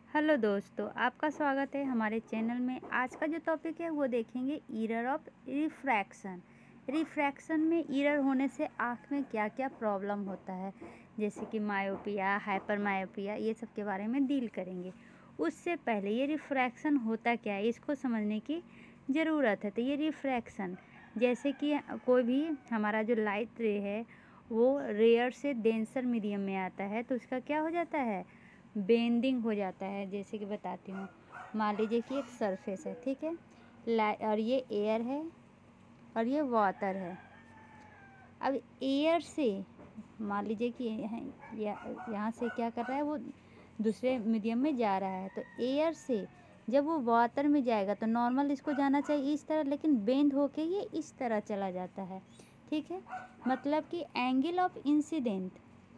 Hello दोस्तों, आपका स्वागत है हमारे चैनल में। आज का जो टॉपिक है वो देखेंगे एरर ऑफ रिफ्रैक्शन। रिफ्रैक्शन में एरर होने से आँख में क्या क्या प्रॉब्लम होता है, जैसे कि मायोपिया, हाइपर मायोपिया, ये सब के बारे में डील करेंगे। उससे पहले ये रिफ्रैक्शन होता क्या है इसको समझने की ज़रूरत है। तो ये रिफ्रैक्शन जैसे कि कोई भी हमारा जो लाइट रे है वो रेयर से डेंसर मीडियम में आता है तो उसका क्या हो जाता है, बेंडिंग हो जाता है। जैसे कि बताती हूँ, मान लीजिए कि एक सरफेस है, ठीक है, और ये एयर है और ये वाटर है। अब एयर से मान लीजिए कि यहाँ से क्या कर रहा है, वो दूसरे मीडियम में जा रहा है। तो एयर से जब वो वाटर में जाएगा तो नॉर्मल इसको जाना चाहिए इस तरह, लेकिन बेंड होके ये इस तरह चला जाता है, ठीक है। मतलब कि एंगल ऑफ इंसिडेंट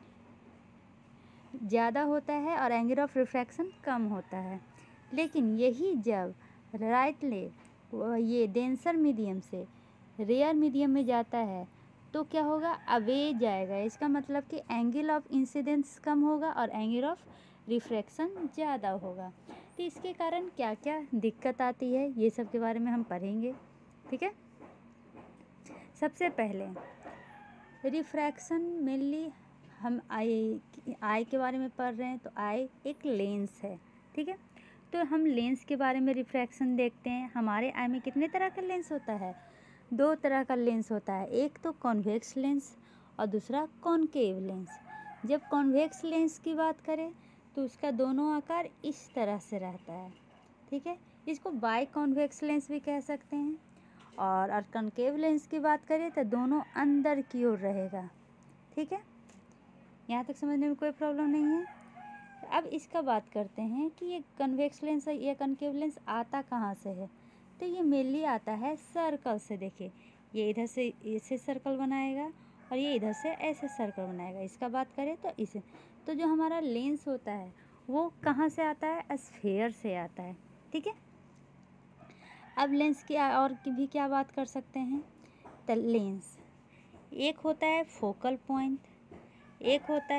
ज़्यादा होता है और एंगल ऑफ रिफ्रैक्शन कम होता है। लेकिन यही जब राइट ले ये डेंसर मीडियम से रेयर मीडियम में जाता है तो क्या होगा, अवे जाएगा। इसका मतलब कि एंगल ऑफ इंसिडेंस कम होगा और एंगल ऑफ रिफ्रैक्शन ज़्यादा होगा। तो इसके कारण क्या क्या दिक्कत आती है ये सब के बारे में हम पढ़ेंगे, ठीक है। सबसे पहले रिफ्रैक्शन मेनली हम आई के बारे में पढ़ रहे हैं। तो आई एक लेंस है, ठीक है। तो हम लेंस के बारे में रिफ्रैक्शन देखते हैं। हमारे आई में कितने तरह का लेंस होता है, दो तरह का लेंस होता है। एक तो कॉन्वेक्स लेंस और दूसरा कॉनकेव लेंस। जब कॉन्वेक्स लेंस की बात करें तो उसका दोनों आकार इस तरह से रहता है, ठीक है। इसको बाई कॉन्वेक्स लेंस भी कह सकते हैं। और कॉनकेव लेंस की बात करें तो दोनों अंदर की ओर रहेगा, ठीक है। यहाँ तक समझने में कोई प्रॉब्लम नहीं है। अब इसका बात करते हैं कि ये कन्वेक्स लेंस या कॉनकेव लेंस आता कहाँ से है। तो ये मेनली आता है सर्कल से। देखिए, ये इधर से ऐसे सर्कल बनाएगा और ये इधर से ऐसे सर्कल बनाएगा। इसका बात करें तो इसे, तो जो हमारा लेंस होता है वो कहाँ से आता है, स्फीयर से आता है, ठीक है। अब लेंस की और की भी क्या बात कर सकते हैं। तो लेंस एक होता है फोकल पॉइंट, एक होता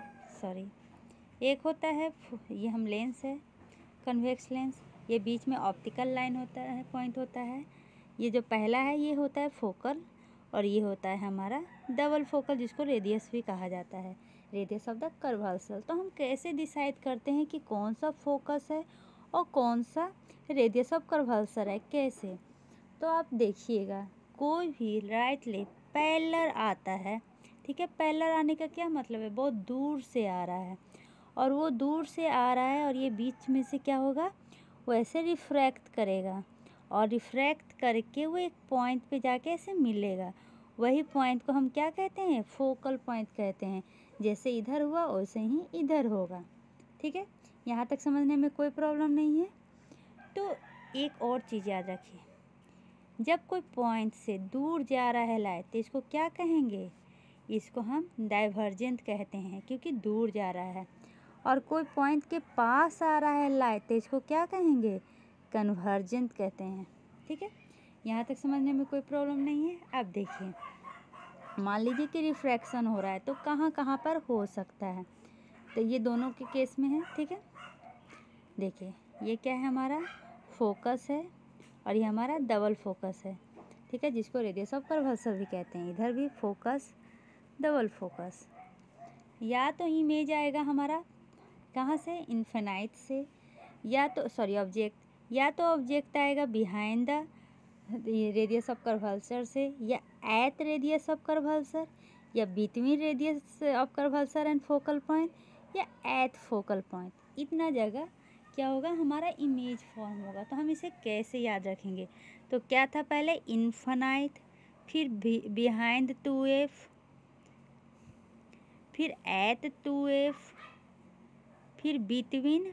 है ये हम लेंस है कन्वेक्स लेंस। ये बीच में ऑप्टिकल लाइन होता है, पॉइंट होता है। ये जो पहला है ये होता है फोकल और ये होता है हमारा डबल फोकल, जिसको रेडियस भी कहा जाता है, रेडियस ऑफ द कर्वल्सल। तो हम कैसे डिसाइड करते हैं कि कौन सा फोकस है और कौन सा रेडियस ऑफ कर्वल्सल है, कैसे। तो आप देखिएगा, कोई भी राइट लेफ्ट पैरेलल आता है, ठीक है। पैरेलल आने का क्या मतलब है, बहुत दूर से आ रहा है और वो दूर से आ रहा है और ये बीच में से क्या होगा, वो ऐसे रिफ्रैक्ट करेगा और रिफ्रैक्ट करके वो एक पॉइंट पे जाके ऐसे मिलेगा। वही पॉइंट को हम क्या कहते हैं, फोकल पॉइंट कहते हैं। जैसे इधर हुआ वैसे ही इधर होगा, ठीक है। यहाँ तक समझने में कोई प्रॉब्लम नहीं है। तो एक और चीज़ याद रखिए, जब कोई पॉइंट से दूर जा रहा है लाइट तो इसको क्या कहेंगे, इसको हम डाइवर्जेंट कहते हैं क्योंकि दूर जा रहा है। और कोई पॉइंट के पास आ रहा है लाइट तो इसको क्या कहेंगे, कन्वर्जेंट कहते हैं, ठीक है। यहाँ तक समझने में कोई प्रॉब्लम नहीं है। अब देखिए, मान लीजिए कि रिफ्रैक्शन हो रहा है तो कहाँ कहाँ पर हो सकता है। तो ये दोनों के केस में है, ठीक है। देखिए, ये क्या है, हमारा फोकस है और ये हमारा डबल फोकस है, ठीक है, जिसको रेडियस ऑफ कर्वेचर भी कहते हैं। इधर भी फोकस, डबल फोकस। या तो इमेज आएगा हमारा कहाँ से, इन्फिनाइट से, या तो ऑब्जेक्ट, या तो ऑब्जेक्ट आएगा behind the radius of curvature से, या एट रेडियस ऑफ कर्वेचर, या between radius of curvature and focal point, या एट फोकल पॉइंट। इतना जगह क्या होगा, हमारा इमेज फॉर्म होगा। तो हम इसे कैसे याद रखेंगे, तो क्या था पहले, इन्फिनाइट, फिर बिहाइंड 2f, फिर एट 2f, फिर बिटवीन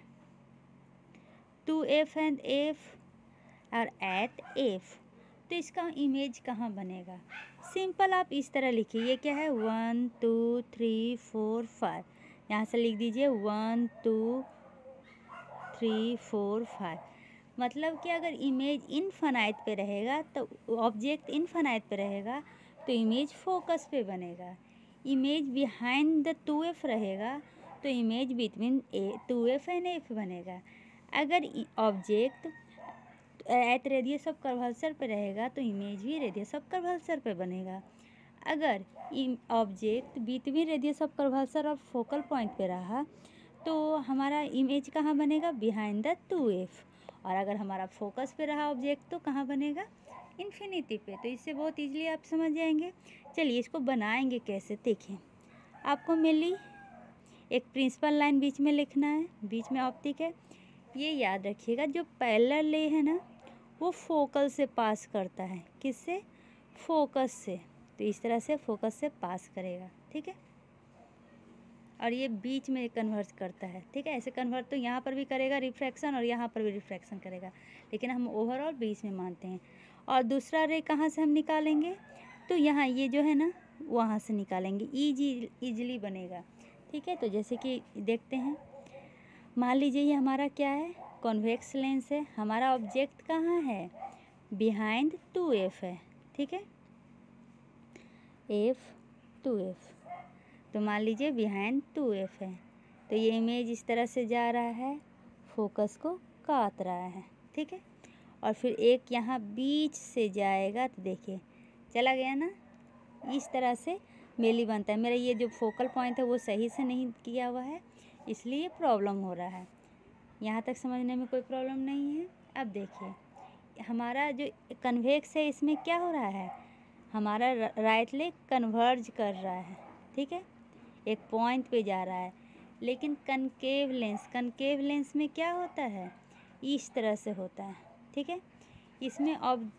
2f एंड f और एट f। तो इसका इमेज कहाँ बनेगा, सिंपल आप इस तरह लिखिए। ये क्या है, 1 2 3 4 5, यहाँ से लिख दीजिए 1 2 3 4 5। मतलब कि अगर इमेज इनफाइनाइट पे रहेगा तो ऑब्जेक्ट इनफाइनाइट पे रहेगा तो इमेज फोकस पे बनेगा। इमेज बिहाइंड द 2f रहेगा तो image between two F and F बनेगा। अगर object at radius of curvature पे रहेगा तो इमेज भी रेडियस ऑफ कर्वल्चर पे बनेगा। अगर object between radius of curvature और फोकल पॉइंट पे रहा तो हमारा इमेज कहाँ बनेगा, बिहाइंड द टू एफ। और अगर हमारा फोकस पे रहा ऑब्जेक्ट तो कहाँ बनेगा, इन्फिनिटी पे। तो इससे बहुत ईजिली आप समझ जाएंगे। चलिए इसको बनाएंगे कैसे, देखें। आपको मेनली एक प्रिंसिपल लाइन बीच में लिखना है, बीच में ऑप्टिक है। ये याद रखिएगा, जो पैरेलल रे है ना वो फोकल से पास करता है, किससे, फोकस से। तो इस तरह से फोकस से पास करेगा, ठीक है। और ये बीच में कन्वर्ज करता है, ठीक है। ऐसे कन्वर्ट तो यहाँ पर भी करेगा रिफ्रैक्शन और यहाँ पर भी रिफ्रैक्शन करेगा, लेकिन हम ओवरऑल बीच में मानते हैं। और दूसरा रे कहाँ से हम निकालेंगे, तो यहाँ ये जो है ना वहाँ से निकालेंगे, ईजिली बनेगा, ठीक है। तो जैसे कि देखते हैं, मान लीजिए ये हमारा क्या है, कॉन्वेक्स लेंस है। हमारा ऑब्जेक्ट कहाँ है, बिहाइंड टू एफ है, ठीक है, एफ टू एफ। तो मान लीजिए बिहाइंड टू एफ है, तो ये इमेज इस तरह से जा रहा है, फोकस को काट रहा है, ठीक है। और फिर एक यहाँ बीच से जाएगा, तो देखिए चला गया ना, इस तरह से मेली बनता है। मेरा ये जो फोकल पॉइंट है वो सही से नहीं किया हुआ है, इसलिए प्रॉब्लम हो रहा है। यहाँ तक समझने में कोई प्रॉब्लम नहीं है। अब देखिए हमारा जो कन्वेक्स है इसमें क्या हो रहा है, हमारा राइट लेग कन्वर्ज कर रहा है, ठीक है, एक पॉइंट पे जा रहा है। लेकिन कनकेव लेंस में क्या होता है, इस तरह से होता है, ठीक है। इसमें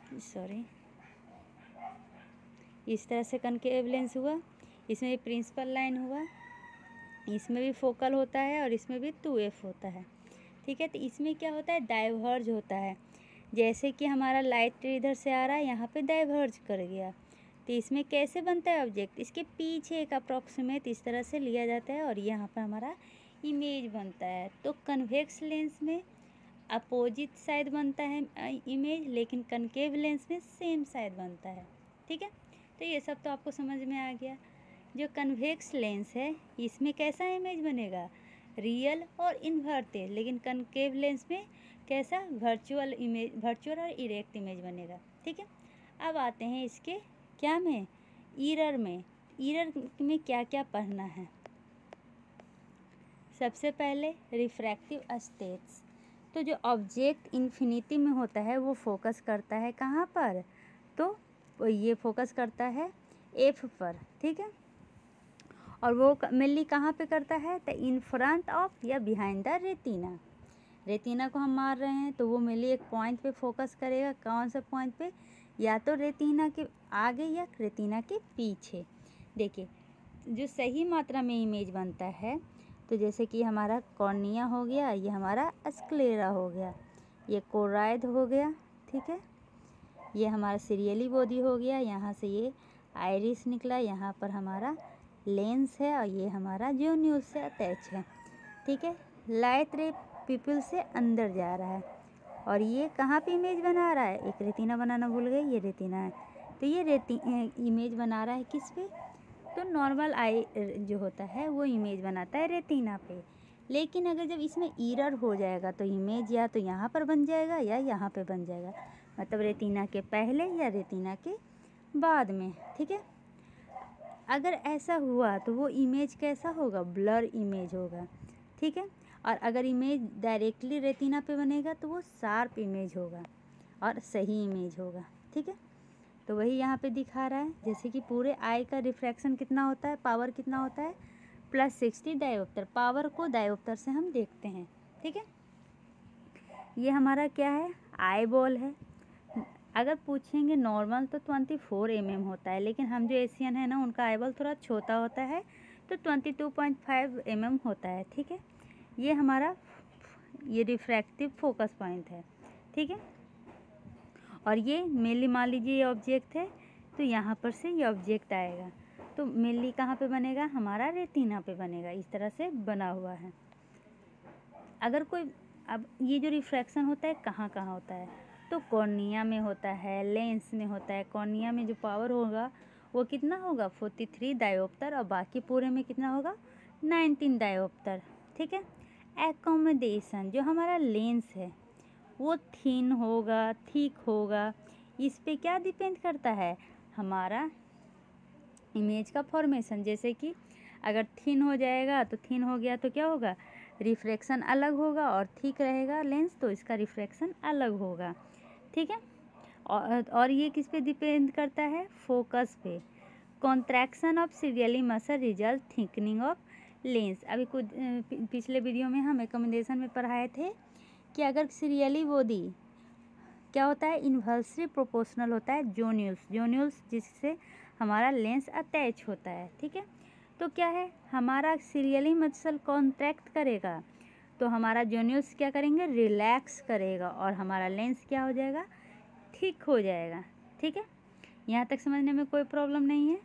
इस तरह से कनकेव लेंस हुआ, इसमें प्रिंसिपल लाइन हुआ, इसमें भी फोकल होता है और इसमें भी टू एफ होता है, ठीक है। तो इसमें क्या होता है, डाइवर्ज होता है। जैसे कि हमारा लाइट इधर से आ रहा है, यहाँ पे डाइवर्ज कर गया। तो इसमें कैसे बनता है ऑब्जेक्ट, इसके पीछे एक अप्रॉक्सीमेट इस तरह से लिया जाता है और यहाँ पर हमारा इमेज बनता है। तो कन्वेक्स लेंस में अपोजिट साइड बनता है इमेज, लेकिन कनकेव लेंस में सेम साइड बनता है, ठीक है। तो ये सब तो आपको समझ में आ गया। जो कन्वेक्स लेंस है इसमें कैसा इमेज बनेगा, रियल और इन्वर्टेड, लेकिन कनकेव लेंस में कैसा, वर्चुअल और इरेक्ट इमेज बनेगा, ठीक है। अब आते हैं इसके क्या में, ईरर में क्या क्या पढ़ना है। सबसे पहले रिफ्रैक्टिव स्टेट्स। तो जो ऑब्जेक्ट इन्फिनिटी में होता है वो फोकस करता है कहाँ पर, तो ये फोकस करता है एफ पर, ठीक है। और वो मेनली कहाँ पे करता है, तो इन फ्रंट ऑफ या बिहाइंड द रेटिना को हम मार रहे हैं, तो वो मेनली एक पॉइंट पे फोकस करेगा। कौन सा पॉइंट पे, या तो रेटिना के आगे या रेटिना के पीछे। देखिए जो सही मात्रा में इमेज बनता है, तो जैसे कि हमारा कॉर्निया हो गया, ये हमारा स्क्लेरा हो गया, ये कोराइड हो गया, ठीक है, ये हमारा सीरियली बॉडी हो गया, यहाँ से ये आइरिस निकला, यहाँ पर हमारा लेंस है और ये हमारा जो न्यूज से अटैच है, ठीक है। लाइट रे पिपल से अंदर जा रहा है और ये कहाँ पे इमेज बना रहा है, एक रेटिना बनाना भूल गए, ये रेटिना है, तो ये इमेज बना रहा है किस पे, तो नॉर्मल आई जो होता है वो इमेज बनाता है रेटिना पे। लेकिन अगर जब इसमें ईरर हो जाएगा तो इमेज या तो यहाँ पर बन जाएगा या यहाँ पे बन जाएगा, मतलब रेटिना के पहले या रेटिना के बाद में, ठीक है। अगर ऐसा हुआ तो वो इमेज कैसा होगा, ब्लर इमेज होगा, ठीक है। और अगर इमेज डायरेक्टली रेटिना पे बनेगा तो वो शार्प इमेज होगा और सही इमेज होगा, ठीक है। तो वही यहाँ पे दिखा रहा है, जैसे कि पूरे आई का रिफ्रैक्शन कितना होता है, पावर कितना होता है, +60 डायोप्टर। पावर को डायोप्टर से हम देखते हैं, ठीक है। ये हमारा क्या है, आई बॉल है। अगर पूछेंगे नॉर्मल तो 24 mm होता है, लेकिन हम जो एशियन है ना उनका आई बॉल थोड़ा छोटा होता है, तो 22.5 mm होता है, ठीक है। ये हमारा ये रिफ्रैक्टिव फोकस पॉइंट है, ठीक है। और ये मेनली मान लीजिए ये ऑब्जेक्ट है, तो यहाँ पर से ये ऑब्जेक्ट आएगा, तो मेनली कहाँ पे बनेगा, हमारा रेटिना पे बनेगा, इस तरह से बना हुआ है। अगर कोई, अब ये जो रिफ्रैक्शन होता है कहाँ कहाँ होता है, तो कॉर्निया में होता है, लेंस में होता है। कॉर्निया में जो पावर होगा वो कितना होगा, 43 डायोप्टर, और बाकी पूरे में कितना होगा, 19 डायोप्टर, ठीक है। एकोमोडेशन जो हमारा लेंस है वो थिन होगा, थिक होगा, इस पे क्या डिपेंड करता है, हमारा इमेज का फॉर्मेशन। जैसे कि अगर थिन हो जाएगा तो थिन हो गया तो क्या होगा, रिफ्रैक्शन अलग होगा, और थिक रहेगा लेंस तो इसका रिफ्रैक्शन अलग होगा, ठीक है। और ये किस पे डिपेंड करता है, फोकस पे। Contraction of ciliary muscle result thickening of lens. अभी कुछ पिछले वीडियो में हम एकोमोडेशन में पढ़ाए थे कि अगर सीरियली बॉडी क्या होता है, इन्वर्सली प्रोपोर्शनल होता है जोन्यूल्स जिससे हमारा लेंस अटैच होता है, ठीक है। तो क्या है, हमारा सीरियली मसल कॉन्ट्रैक्ट करेगा तो हमारा जोन्यूल्स क्या करेंगे, रिलैक्स करेगा, और हमारा लेंस क्या हो जाएगा, ठीक हो जाएगा, ठीक है। यहाँ तक समझने में कोई प्रॉब्लम नहीं है।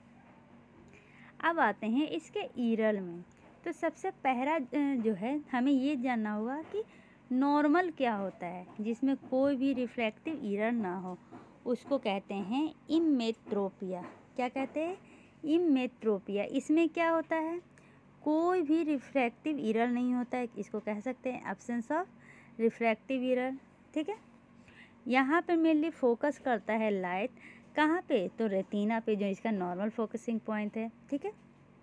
अब आते हैं इसके ईरल में। तो सबसे पहला जो है हमें ये जानना होगा कि नॉर्मल क्या होता है, जिसमें कोई भी रिफ्रैक्टिव एरर ना हो, उसको कहते हैं इमेट्रोपिया। क्या कहते हैं, इमेट्रोपिया। इसमें क्या होता है, कोई भी रिफ्रैक्टिव एरर नहीं होता है, इसको कह सकते हैं एब्सेंस ऑफ रिफ्रैक्टिव एरर, ठीक है। यहाँ पे मेनली फोकस करता है लाइट कहाँ पे, तो रेटिना पे, जो इसका नॉर्मल फोकसिंग पॉइंट है, ठीक है।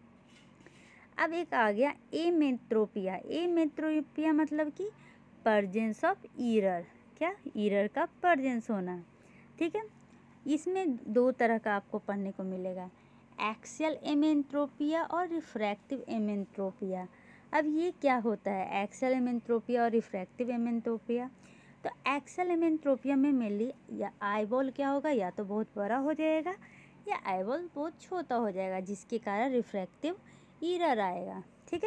अब एक आ गया एमेट्रोपिया। एमेट्रोपिया मतलब कि परजेंस ऑफ एरर, क्या, एरर का परजेंस होना, ठीक है। इसमें दो तरह का आपको पढ़ने को मिलेगा, एक्सियल एमेट्रोपिया और रिफ्रैक्टिव एमेट्रोपिया। अब ये क्या होता है, एक्सियल एमेट्रोपिया और रिफ्रैक्टिव एमेट्रोपिया। तो एक्सियल एमेट्रोपिया में मेनली या आईबॉल क्या होगा, या तो बहुत बड़ा हो जाएगा या आईबॉल बहुत छोटा हो जाएगा, जिसके कारण रिफ्रैक्टिव एरर आएगा, ठीक है।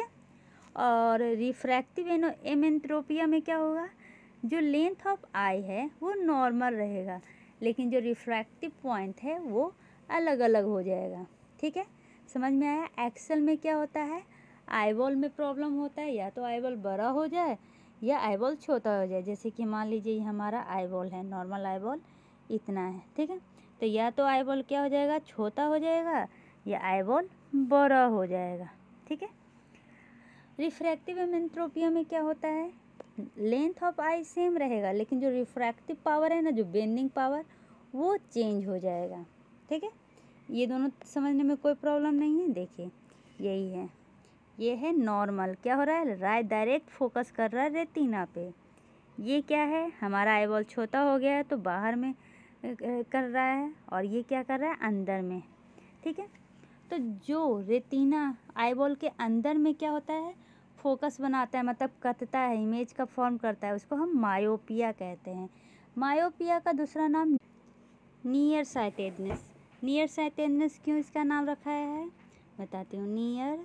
और रिफ्रैक्टिव एमेट्रोपिया में क्या होगा, जो लेंथ ऑफ आई है वो नॉर्मल रहेगा, लेकिन जो रिफ्रैक्टिव पॉइंट है वो अलग अलग हो जाएगा, ठीक है। समझ में आया। एक्सेल में क्या होता है, आईबॉल में प्रॉब्लम होता है, या तो आईबॉल बड़ा हो जाए या आईबॉल छोटा हो जाए। जैसे कि मान लीजिए ये हमारा आईबॉल है, नॉर्मल आईबॉल इतना है, ठीक है। तो या तो आईबॉल क्या हो जाएगा, छोटा हो जाएगा, या आईबॉल बड़ा हो जाएगा, ठीक है। रिफ्रैक्टिव एमेट्रोपिया में क्या होता है, लेंथ ऑफ आई सेम रहेगा, लेकिन जो रिफ्रैक्टिव पावर है ना, जो बेंडिंग पावर, वो चेंज हो जाएगा, ठीक है। ये दोनों समझने में कोई प्रॉब्लम नहीं है। देखिए यही है, ये है नॉर्मल, क्या हो रहा है, राइट डायरेक्ट फोकस कर रहा है रेटिना पे। ये क्या है, हमारा आईबॉल छोटा हो गया है तो बाहर में कर रहा है, और ये क्या कर रहा है, अंदर में, ठीक है। तो जो रेटिना आईबॉल के अंदर में क्या होता है, फोकस बनाता है, मतलब कटता है, इमेज का फॉर्म करता है, उसको हम मायोपिया कहते हैं। मायोपिया का दूसरा नाम नियर साइटेडनेस। नियर साइटेडनेस क्यों इसका नाम रखा है, बताती हूँ। नियर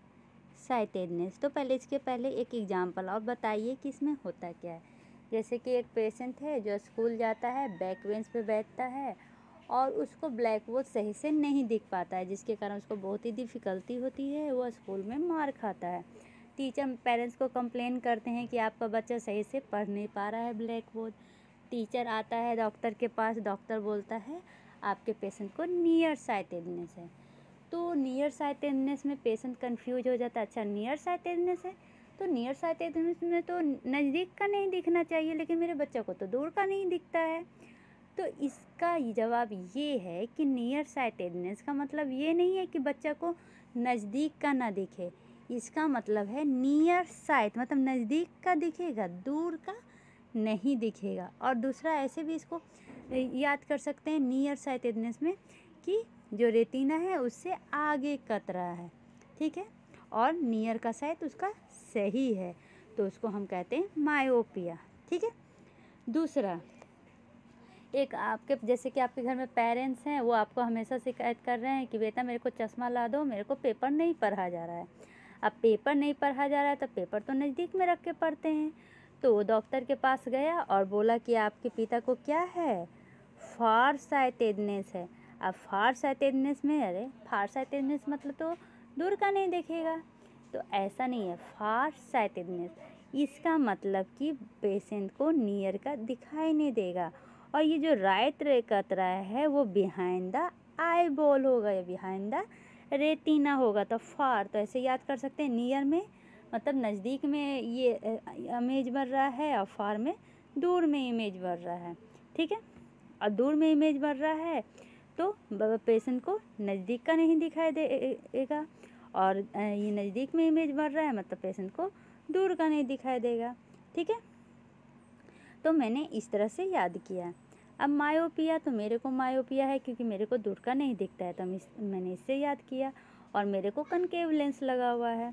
साइटेडनेस, तो पहले इसके पहले एक एग्जांपल और बताइए कि इसमें होता क्या है। जैसे कि एक पेशेंट है जो स्कूल जाता है, बैक बेंच पे बैठता है, और उसको ब्लैक बोर्ड सही से नहीं दिख पाता है, जिसके कारण उसको बहुत ही डिफ़िकल्टी होती है, वो स्कूल में मार खाता है। टीचर पेरेंट्स को कंप्लेन करते हैं कि आपका बच्चा सही से पढ़ नहीं पा रहा है ब्लैक बोर्ड। टीचर आता है डॉक्टर के पास, डॉक्टर बोलता है आपके पेशेंट को नियर साइटेडनेस है। तो नियर साइटेडनेस में पेशेंट कंफ्यूज हो जाता है, अच्छा नियर साइटेडनेस है, तो नियर साइटेडनेस में तो नज़दीक का नहीं दिखना चाहिए, लेकिन मेरे बच्चे को तो दूर का नहीं दिखता है। तो इसका जवाब ये है कि नियर साइटेडनेस का मतलब ये नहीं है कि बच्चा को नज़दीक का ना दिखे, इसका मतलब है नियर साइट मतलब नज़दीक का दिखेगा, दूर का नहीं दिखेगा। और दूसरा ऐसे भी इसको याद कर सकते हैं नियर साइटेडनेस में कि जो रेटिना है उससे आगे कत रहा है, ठीक है, और नियर का साइट उसका सही है, तो उसको हम कहते हैं मायोपिया, ठीक है। दूसरा, एक आपके जैसे कि आपके घर में पेरेंट्स हैं, वो आपको हमेशा शिकायत कर रहे हैं कि बेटा मेरे को चश्मा ला दो, मेरे को पेपर नहीं पढ़ा जा रहा है। अब पेपर नहीं पढ़ा जा रहा है तो पेपर तो नज़दीक में रख के पढ़ते हैं। तो वो डॉक्टर के पास गया और बोला कि आपके पिता को क्या है, फार साइटेडनेस है। अब फार साइटेडनेस में, अरे फार साइटेडनेस मतलब तो दूर का नहीं देखेगा, तो ऐसा नहीं है। फार साइटेडनेस इसका मतलब कि पेशेंट को नियर का दिखाई नहीं देगा, और ये जो राइट रे कतरा है वो बिहाइंड द आई बॉल होगा या बिहाइंड द रेटिना होगा तो फार, तो ऐसे याद कर सकते हैं। नियर में मतलब नज़दीक में ये इमेज बढ़ रहा है और फार में दूर में इमेज बढ़ रहा है, ठीक है। और दूर में इमेज बढ़ रहा है तो पेशेंट को नज़दीक का नहीं दिखाई देगा, और ये नज़दीक में इमेज बढ़ रहा है मतलब पेशेंट को दूर का नहीं दिखाई देगा, ठीक है। तो मैंने इस तरह से याद किया। अब मायोपिया, तो मेरे को मायोपिया है क्योंकि मेरे को दूर का नहीं दिखता है, तो मैंने इससे याद किया। और मेरे को कनकेव लेंस लगा हुआ है।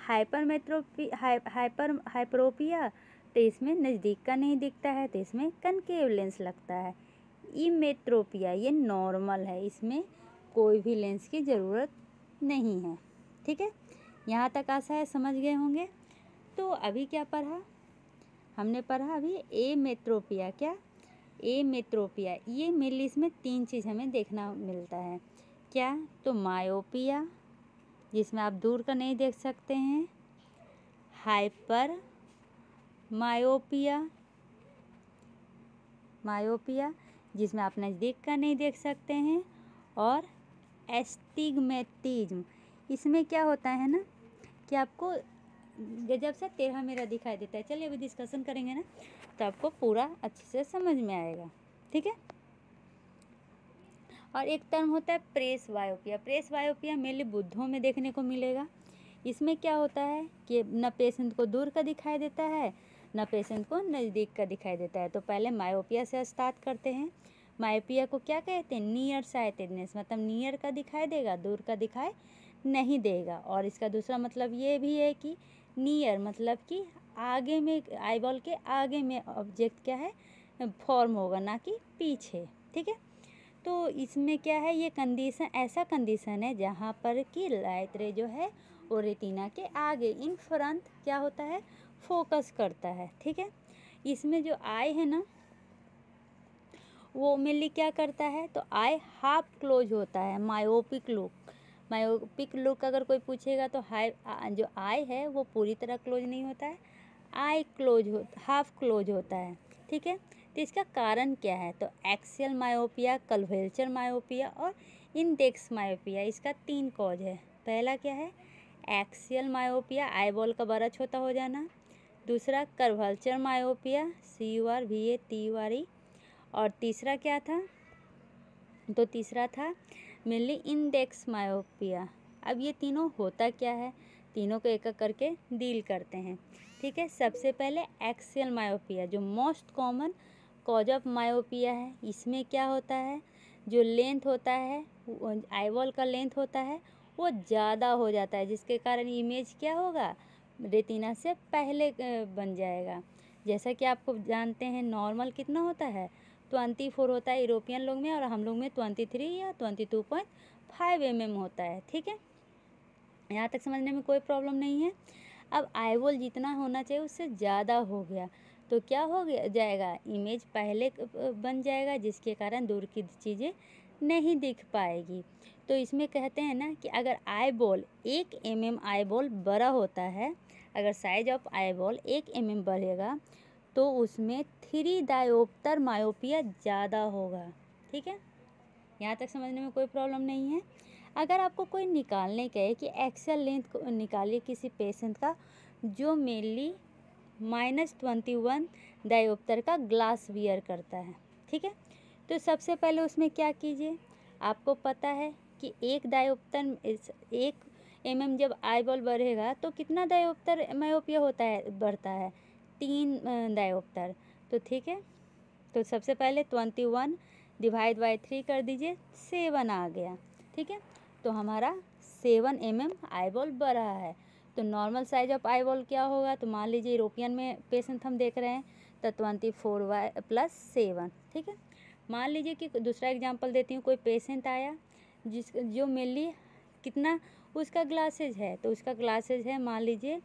हाइपरोपिया, तो इसमें नज़दीक का नहीं दिखता है, तो इसमें कनकेव लेंस लगता है। इमेट्रोपिया, ये नॉर्मल है, इसमें कोई भी लेंस की ज़रूरत नहीं है, ठीक है। यहाँ तक आशा है समझ गए होंगे। तो अभी क्या पढ़ा हमने? पढ़ा अभी एमेट्रोपिया। क्या? एमेट्रोपिया। ये मेनली इसमें 3 चीज़ हमें देखना मिलता है। क्या? तो मायोपिया, जिसमें आप दूर का नहीं देख सकते हैं, हाइपर मायोपिया, जिसमें आप नज़दीक का नहीं देख सकते हैं, और एस्टिग्मेटिज्म। इसमें क्या होता है ना कि आपको गजब सा टेढ़ा मेढ़ा दिखाई देता है। चलिए अभी डिस्कशन करेंगे ना तो आपको पूरा अच्छे से समझ में आएगा, ठीक है। और एक टर्म होता है presbyopia. Presbyopia mainly बुद्धों में देखने को मिलेगा। इसमें क्या होता है कि न पेशेंट को दूर का दिखाई देता है, न पेशेंट को नज़दीक का दिखाई देता है। तो पहले मायोपिया से स्टार्ट करते हैं। मायोपिया को क्या कहते हैं? नियर साइटेडनेस, मतलब नियर का दिखाई देगा, दूर का दिखाई नहीं देगा। और इसका दूसरा मतलब ये भी है कि नियर मतलब कि आगे में, आईबॉल के आगे में ऑब्जेक्ट क्या है? फॉर्म होगा, ना कि पीछे, ठीक है। तो इसमें क्या है? ये कंडीशन, ऐसा कंडीशन है जहाँ पर कि लाइट रे जो है वो रेटिना के आगे, इन फ्रंट क्या होता है? फोकस करता है, ठीक है। इसमें जो आई है ना वो मेनली क्या करता है? तो आई हाफ क्लोज होता है। मायोपिक लुक अगर कोई पूछेगा तो जो आई है वो पूरी तरह क्लोज नहीं होता है, आई हाफ क्लोज होता है, ठीक है। तो इसका कारण क्या है? तो एक्सियल मायोपिया, कन्वर्जेंट मायोपिया और इंडेक्स मायोपिया, इसका 3 कॉज है। पहला क्या है? एक्सियल मायोपिया, आईबॉल का बड़ा छोटा हो जाना। दूसरा कर्वेचर मायोपिया, CURVATURE। और तीसरा क्या था? तो तीसरा था मेनली इंडेक्स मायोपिया। अब ये तीनों होता क्या है? तीनों को एक एक करके डील करते हैं, ठीक है। सबसे पहले एक्सियल मायोपिया, जो most common cause of myopia है। इसमें क्या होता है? जो लेंथ होता है, आईबॉल का लेंथ होता है वो ज़्यादा हो जाता है, जिसके कारण इमेज क्या होगा? रेटिना से पहले बन जाएगा। जैसा कि आपको जानते हैं नॉर्मल कितना होता है? 24 होता है यूरोपियन लोग में, और हम लोग में 23 या 22.5 mm होता है, ठीक है। यहाँ तक समझने में कोई प्रॉब्लम नहीं है। अब आईबॉल जितना होना चाहिए उससे ज़्यादा हो गया तो क्या हो जाएगा? इमेज पहले बन जाएगा, जिसके कारण दूर की चीज़ें नहीं दिख पाएगी। तो इसमें कहते हैं ना कि अगर आईबॉल 1 mm आईबॉल बड़ा होता है, अगर साइज ऑफ आईबॉल 1 mm बढ़ेगा तो उसमें 3 डायोप्टर मायोपिया ज़्यादा होगा, ठीक है। यहाँ तक समझने में कोई प्रॉब्लम नहीं है। अगर आपको कोई निकालने कहे कि एक्सेल लेंथ को निकालिए किसी पेशेंट का जो मेनली -21 डायोप्टर का ग्लास वियर करता है, ठीक है। तो सबसे पहले उसमें क्या कीजिए? आपको पता है कि 1 mm जब आईबॉल बढ़ेगा तो कितना डायोप्टर मायोपिया बढ़ता है? 3 डायोप्टर। तो ठीक है, तो सबसे पहले 21 डिवाइड बाई 3 कर दीजिए, 7 आ गया, ठीक है। तो हमारा 7 mm आईबॉल बढ़ा है। तो नॉर्मल साइज ऑफ आईबॉल क्या होगा? तो मान लीजिए यूरोपियन में पेशेंट हम देख रहे हैं तो 24 + 7, ठीक है। मान लीजिए कि दूसरा एग्जांपल देती हूँ, कोई पेशेंट आया जो मेनली कितना उसका ग्लासेज है, तो उसका ग्लासेज है मान लीजिए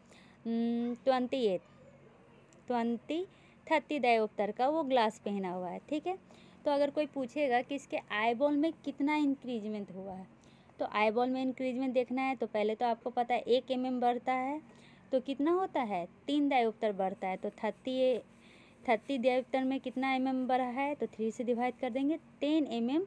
30 डायोप्टर का वो ग्लास पहना हुआ है, ठीक है। तो अगर कोई पूछेगा कि इसके आईबॉल में कितना इंक्रीजमेंट हुआ है, तो आईबॉल में इंक्रीजमेंट देखना है तो पहले तो आपको पता है 1 mm बढ़ता है तो कितना होता है? 3 डायोप्टर बढ़ता है। तो 30 डायोप्टर में कितना mm बढ़ा है? तो 3 से डिवाइड कर देंगे, 10 mm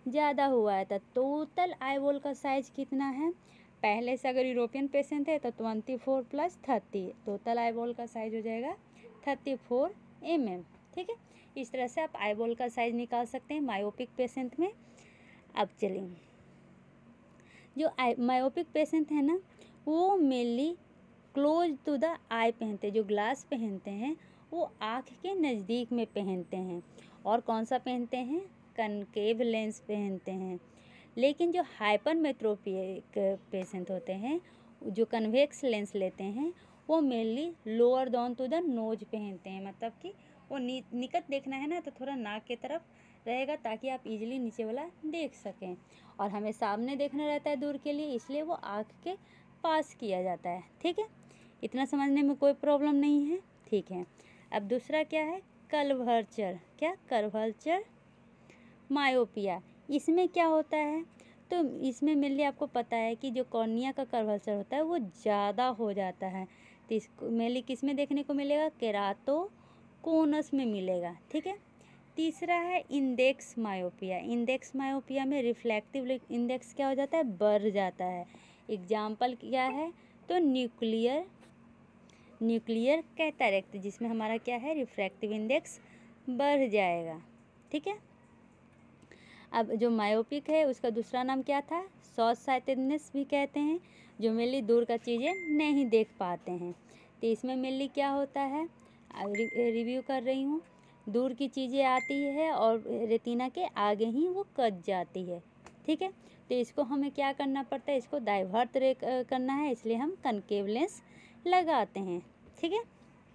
ज़्यादा हुआ है। तो टोटल आई बॉल का साइज कितना है, पहले से अगर यूरोपियन पेशेंट है तो 24 + 30, टोटल आई बॉल का साइज हो जाएगा 34 mm। ठीक है, इस तरह से आप आई बॉल का साइज निकाल सकते हैं मायोपिक पेशेंट में। अब चलिए, जो मायोपिक पेशेंट है ना, वो mainly close to the eye पहनते हैं, जो ग्लास पहनते हैं वो आँख के नज़दीक में पहनते हैं। और कौन सा पहनते हैं, कनकेव लेंस पहनते हैं। लेकिन जो हाइपरमेट्रोपिक पेशेंट होते हैं, जो कन्वेक्स लेंस लेते हैं, वो mainly lower down to the nose पहनते हैं। मतलब कि वो निकट देखना है ना तो थोड़ा नाक के तरफ रहेगा, ताकि आप इजीली नीचे वाला देख सकें। और हमें सामने देखना रहता है दूर के लिए, इसलिए वो आँख के पास किया जाता है। ठीक है, इतना समझने में कोई प्रॉब्लम नहीं है। ठीक है, अब दूसरा क्या है, कर्वेचर। क्या, कर्वेचर मायोपिया। इसमें क्या होता है, तो इसमें मेनली आपको पता है कि जो कॉर्निया का कर्वेचर होता है वो ज़्यादा हो जाता है। तो इसको मेनली किस में देखने को मिलेगा, केराटोकोनस में मिलेगा। ठीक है, तीसरा है इंडेक्स मायोपिया। इंडेक्स मायोपिया में रिफ्लेक्टिव इंडेक्स क्या हो जाता है, बढ़ जाता है। एग्जाम्पल क्या है, तो न्यूक्लियर कैटरेक्ट, जिसमें हमारा क्या है, रिफ्रैक्टिव इंडेक्स बढ़ जाएगा। ठीक है, अब जो मायोपिक है उसका दूसरा नाम क्या था, शॉर्ट साइटेडनेस भी कहते हैं, जो मेनली दूर का चीज़ें नहीं देख पाते हैं। तो इसमें मेनली क्या होता है, रिव्यू कर रही हूँ, दूर की चीज़ें आती है और रेटिना के आगे ही वो कट जाती है। ठीक है, तो इसको हमें क्या करना पड़ता है, इसको डाइवर्ट करना है, इसलिए हम कनकेव लेंस लगाते हैं। ठीक है,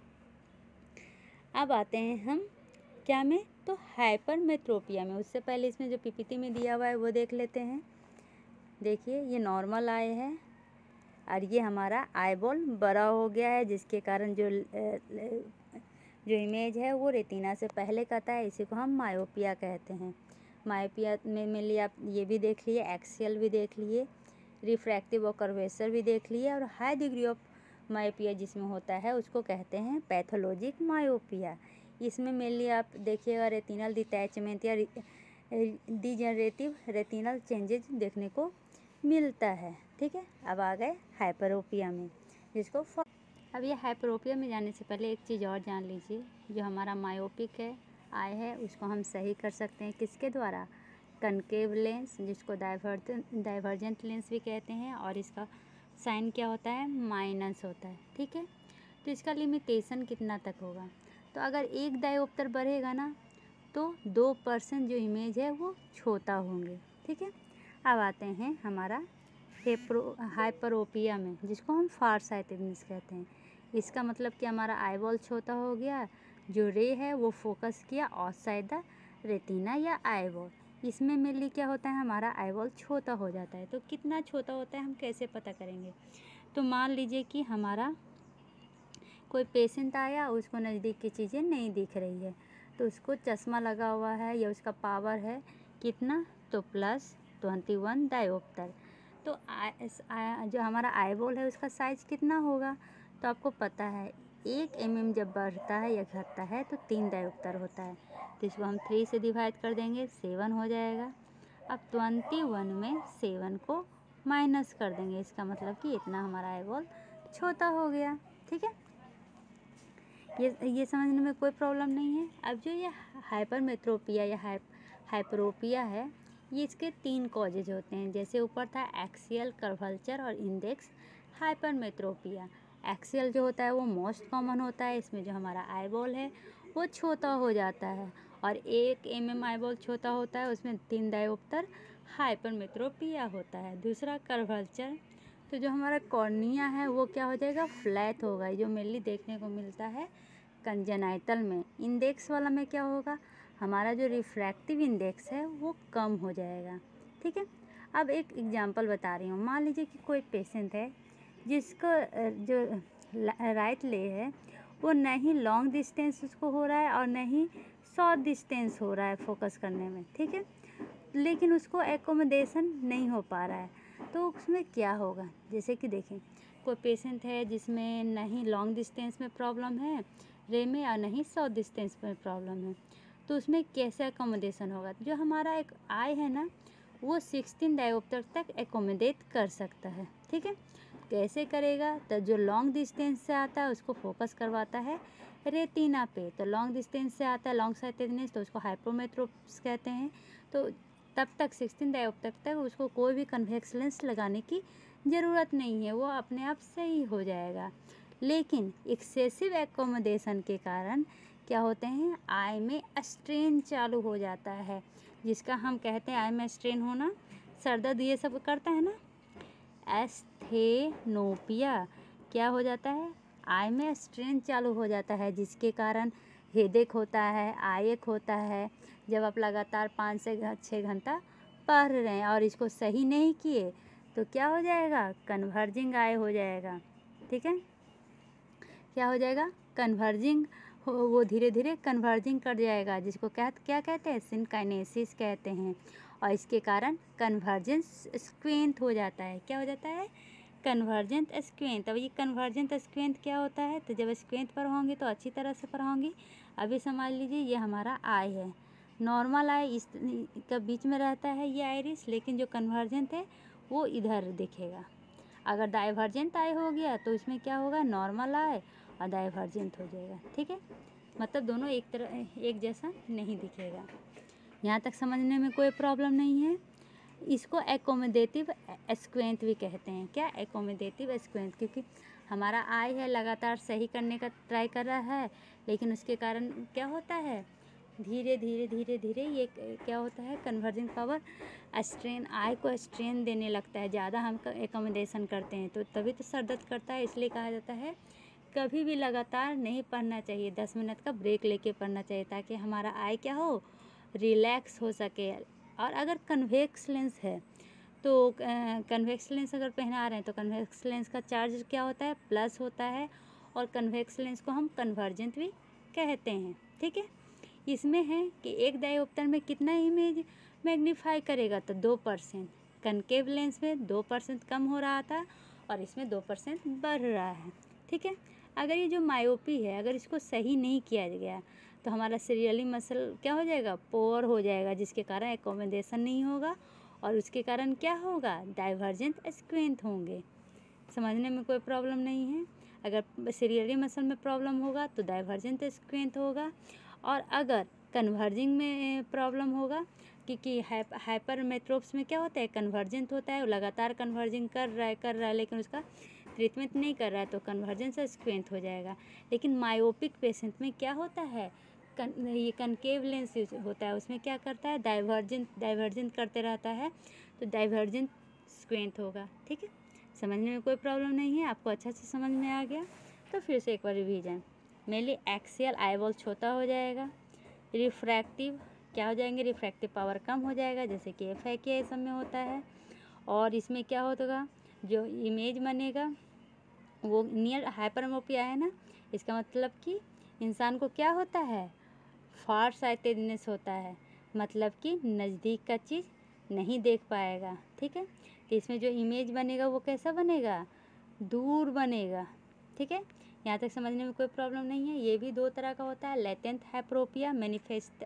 अब आते हैं हम क्या में, तो हाइपरमेट्रोपिया में। उससे पहले इसमें जो पीपीटी में दिया हुआ है वो देख लेते हैं। देखिए, ये नॉर्मल आई है और ये हमारा आई बॉल बड़ा हो गया है, जिसके कारण जो इमेज है वो रेटिना से पहले कटा है। इसी को हम मायोपिया कहते हैं। मायोपिया में मेनली आप ये भी देख लिए, एक्सियल भी देख लिए, रिफ्रैक्टिव और कर्वेचर भी देख लिए, और हाई डिग्री ऑफ मायोपिया जिसमें होता है उसको कहते हैं पैथोलॉजिक मायोपिया। इसमें मेनली आप देखिएगा रेटिनल डिटैचमेंट या डिजेनरेटिव रेटिनल चेंजेज देखने को मिलता है। ठीक है, अब आ गए हाइपरोपिया में, जिसको अब ये हाइपरोपिया में जाने से पहले एक चीज़ और जान लीजिए, जो हमारा मायोपिक है आई है उसको हम सही कर सकते हैं किसके द्वारा, कनकेव लेंस, जिसको डाइवर्जेंट लेंस भी कहते हैं, और इसका साइन क्या होता है, माइनस होता है। ठीक है, तो इसका लिमिटेशन कितना तक होगा, तो अगर एक डायोप्टर बढ़ेगा ना तो 2% जो इमेज है वो छोटा होंगे। ठीक है, अब आते हैं हमारा हाइपरोपिया में, जिसको हम फार साइटेडनेस कहते हैं। इसका मतलब कि हमारा आई बॉल छोटा हो गया, जो रे है वो फोकस किया आउटसाइड द रेटिना या आई बॉल। इसमें मेनली क्या होता है, हमारा आई बॉल छोटा हो जाता है। तो कितना छोटा होता है हम कैसे पता करेंगे, तो मान लीजिए कि हमारा कोई पेशेंट आया, उसको नज़दीक की चीज़ें नहीं दिख रही है, तो उसको चश्मा लगा हुआ है या उसका पावर है कितना, तो +21 डायोप्टर। तो जो हमारा आई बॉल है उसका साइज़ कितना होगा, तो आपको पता है 1 mm जब बढ़ता है या घटता है तो 3 डायोप्टर होता है। तो इसको हम 3 से डिवाइड कर देंगे, 7 हो जाएगा। अब 21 में 7 को माइनस कर देंगे, इसका मतलब कि इतना हमारा आई बॉल छोटा हो गया। ठीक है, ये समझने में कोई प्रॉब्लम नहीं है। अब जो ये हाइपरमेट्रोपिया या हाइपरोपिया है, ये इसके 3 कॉजेज होते हैं। जैसे ऊपर था एक्सियल, कर्वेचर और इंडेक्स हाइपरमेट्रोपिया। एक्सियल जो होता है वो मोस्ट कॉमन होता है, इसमें जो हमारा आई बॉल है वो छोटा हो जाता है, और 1 mm आई बॉल छोटा होता है, उसमें 3 डायोप्टर हाइपरमेट्रोपिया होता है। दूसरा कर्वेचर, तो जो हमारा कॉर्निया है वो क्या हो जाएगा, फ्लैट होगा, जो मेनली देखने को मिलता है कंजेनाइटल में। इंडेक्स वाला में क्या होगा, हमारा जो रिफ्रैक्टिव इंडेक्स है वो कम हो जाएगा। ठीक है, अब एक एग्जांपल बता रही हूँ। मान लीजिए कि कोई पेशेंट है जिसको जो राइट ले है वो नहीं लॉन्ग डिस्टेंस उसको हो रहा है और नहीं शॉर्ट डिस्टेंस हो रहा है फोकस करने में। ठीक है, लेकिन उसको एकोमोडेशन नहीं हो पा रहा है, तो उसमें क्या होगा, जैसे कि देखें कोई पेशेंट है जिसमें नहीं लॉन्ग डिस्टेंस में प्रॉब्लम है रे में और नहीं शॉर्ट डिस्टेंस में प्रॉब्लम है, तो उसमें कैसे एकोमोडेशन होगा। जो हमारा एक आई है ना वो 16 डायोप्टर तक एकोमोडेट कर सकता है, ठीक है। कैसे करेगा, तो जो लॉन्ग डिस्टेंस से आता है उसको फोकस करवाता है रेटिना पे। तो लॉन्ग डिस्टेंस से आता है लॉन्ग साइटेडनेस, तो उसको हाइपोमेट्रोप्स कहते हैं। तो तब तक 16 डायोप्टर तक उसको कोई भी कन्वेक्स लेंस लगाने की ज़रूरत नहीं है, वो अपने आप सही हो जाएगा। लेकिन एक्सेसिव एकोमोडेशन के कारण क्या होते हैं, आई में स्ट्रेन चालू हो जाता है, जिसका हम कहते हैं आई में स्ट्रेन होना, सर दर्द ये सब करता है ना, एस्थेनोपिया। क्या हो जाता है, आई में स्ट्रेन चालू हो जाता है, जिसके कारण हेडेक होता है, आई एक होता है। जब आप लगातार 5 से 6 घंटा पढ़ रहे हैं और इसको सही नहीं किए तो क्या हो जाएगा, कन्वर्जिंग आई हो जाएगा, ठीक है। क्या हो जाएगा, कन्वर्जिंग, वो धीरे धीरे कन्वर्जिंग कर जाएगा, जिसको क्या कहते हैं, सिनकाइनेसिस कहते हैं। और इसके कारण कन्वर्जेंस स्क्वेंट हो जाता है। क्या हो जाता है, कन्वर्जेंट स्क्वेंट। अब ये कन्वर्जेंट स्क्वेंट क्या होता है, तो जब स्क्वेंट पढ़ाऊँगी तो अच्छी तरह से पढ़ाऊँगी। अभी समझ लीजिए ये हमारा आई है, नॉर्मल आई इस का बीच में रहता है ये आइरिस, लेकिन जो कन्वर्जेंट है वो इधर दिखेगा। अगर डाइवर्जेंट आई हो गया तो इसमें क्या होगा, नॉर्मल आई और डाइवर्जेंट हो जाएगा, ठीक है। मतलब दोनों एक जैसा नहीं दिखेगा। यहाँ तक समझने में कोई प्रॉब्लम नहीं है। इसको एकोमोडेटिव स्क्वेंट भी कहते हैं। क्या, एकोमोडेटिव स्क्वेंट, क्योंकि हमारा आई है लगातार सही करने का ट्राई कर रहा है, लेकिन उसके कारण क्या होता है, धीरे धीरे ये क्या होता है, कन्वर्जिंग पावर स्ट्रेन, आई को स्ट्रेन देने लगता है। ज़्यादा हम एकोमोडेशन करते हैं तो तभी तो सर दर्द करता है। इसलिए कहा जाता है कभी भी लगातार नहीं पढ़ना चाहिए, 10 मिनट का ब्रेक लेके पढ़ना चाहिए, ताकि हमारा आई क्या हो, रिलैक्स हो सके। और अगर कन्वेक्स लेंस है तो कन्वेक्स लेंस अगर पहना रहे हैं तो कन्वेक्स लेंस का चार्ज क्या होता है, प्लस होता है। और कन्वेक्स लेंस को हम कन्वर्जेंट भी कहते हैं, ठीक है। इसमें है कि एक डायोप्टर में कितना इमेज मैग्नीफाई करेगा, तो 2%। कनकेव लेंस में 2% कम हो रहा था और इसमें 2% बढ़ रहा है, ठीक है। अगर ये जो मायोपी है, अगर इसको सही नहीं किया गया तो हमारा सीरियली मसल क्या हो जाएगा, पोअर हो जाएगा, जिसके कारण एकोमोडेशन नहीं होगा और उसके कारण क्या होगा, डाइवर्जेंट स्क्वेंट होंगे। समझने में कोई प्रॉब्लम नहीं है। अगर सीरियली मसल में प्रॉब्लम होगा तो डाइवर्जेंट स्क्वेंट होगा, और अगर कन्वर्जिंग में प्रॉब्लम होगा, क्योंकि हाइपरमेट्रोप्स में क्या होता है, कन्वर्जेंट होता है, वो लगातार कन्वर्जिंग कर रहा है लेकिन उसका ट्रीटमेंट नहीं कर रहा है, तो कन्वर्जेंस स्क्वेंट हो जाएगा। लेकिन मायोपिक पेशेंट में क्या होता है, ये कनकेव लेंस होता है, उसमें क्या करता है, डाइवर्जेंट करते रहता है, तो डाइवर्जेंट स्क्वेंट होगा, ठीक है। समझने में कोई प्रॉब्लम नहीं है, आपको अच्छा से समझ में आ गया तो फिर से एक बार रिवीजन। मेनली एक्सियल आईबॉल छोटा हो जाएगा, रिफ्रैक्टिव क्या हो जाएंगे, रिफ्रैक्टिव पावर कम हो जाएगा, जैसे कि एफ सब में होता है। और इसमें क्या होगा, जो इमेज बनेगा वो नियर हाइपरमोपिया है ना, इसका मतलब कि इंसान को क्या होता है, फार साइटेडनेस होता है, मतलब कि नज़दीक का चीज़ नहीं देख पाएगा, ठीक है। तो इसमें जो इमेज बनेगा वो कैसा बनेगा, दूर बनेगा, ठीक है। यहाँ तक समझने में कोई प्रॉब्लम नहीं है। ये भी 2 तरह का होता है, latent hyperopia, manifest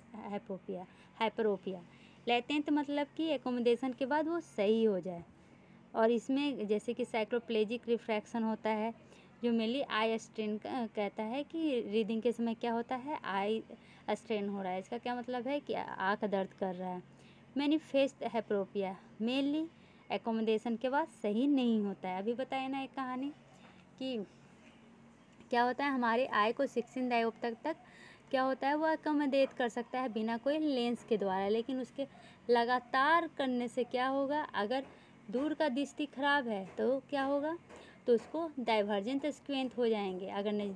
hyperopia. Latent मतलब कि एकोमोडेशन के बाद वो सही हो जाए, और इसमें जैसे कि साइक्लोप्लेजिक रिफ्रैक्शन होता है, जो मेनली आई स्ट्रेन कहता है कि रीडिंग के समय क्या होता है, आई स्ट्रेन हो रहा है। इसका क्या मतलब है कि आँख दर्द कर रहा है। मैनिफेस्ट हाइपरोपिया मेनली एकोमोडेशन के बाद सही नहीं होता है। अभी बताया ना एक कहानी कि क्या होता है, हमारे आई को 16 डायोप्टर तक क्या होता है, वो एकोमोडेट कर सकता है बिना कोई लेंस के द्वारा, लेकिन उसके लगातार करने से क्या होगा, अगर दूर का दृष्टि खराब है तो क्या होगा, तो उसको डाइवर्जेंट स्क्वेंट हो जाएंगे।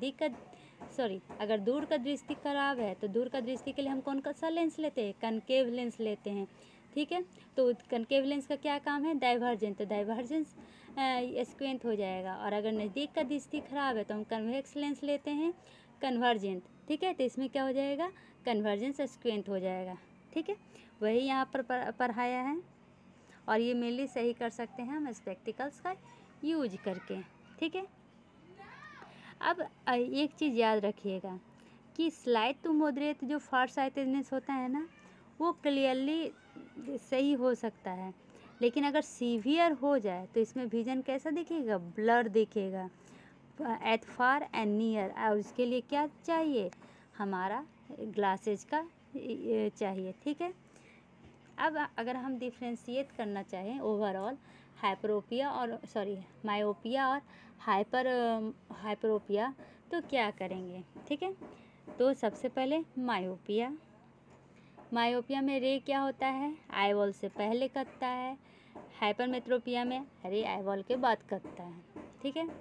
अगर दूर का दृष्टि खराब है तो दूर का दृष्टि के लिए हम कौन सा लेंस लेते हैं, कनकेव लेंस लेते हैं, ठीक है। तो कनकेव लेंस का क्या काम है, डाइवर्जेंट, तो डाइवर्जेंस स्क्वेंट हो जाएगा। और अगर नज़दीक का दृष्टि खराब है तो हम कन्वेक्स लेंस लेते हैं, कन्वर्जेंट, ठीक है। तो इसमें क्या हो जाएगा, कन्वर्जेंस स्क्वेंट हो जाएगा, ठीक है। वही यहाँ पर पढ़ाया है, और ये मेनली सही कर सकते हैं हम स्पेक्टिकल्स का यूज करके, ठीक है। अब एक चीज़ याद रखिएगा कि स्लाइट टू मॉडरेट जो फार साइटेडनेस होता है ना, वो क्लियरली सही हो सकता है, लेकिन अगर सीवियर हो जाए तो इसमें विजन कैसा दिखेगा, ब्लर दिखेगा एट फार एंड नियर। और उसके लिए क्या चाहिए, हमारा ग्लासेज का चाहिए। ठीक है, अब अगर हम डिफ्रेंशिएट करना चाहें ओवरऑल हाइपरोपिया और मायोपिया और हाइपरोपिया तो क्या करेंगे। ठीक है, तो सबसे पहले मायोपिया में रे क्या होता है, आईबॉल से पहले कटता है। हाइपरमेट्रोपिया में रे आईबॉल के बाद कटता है। ठीक है,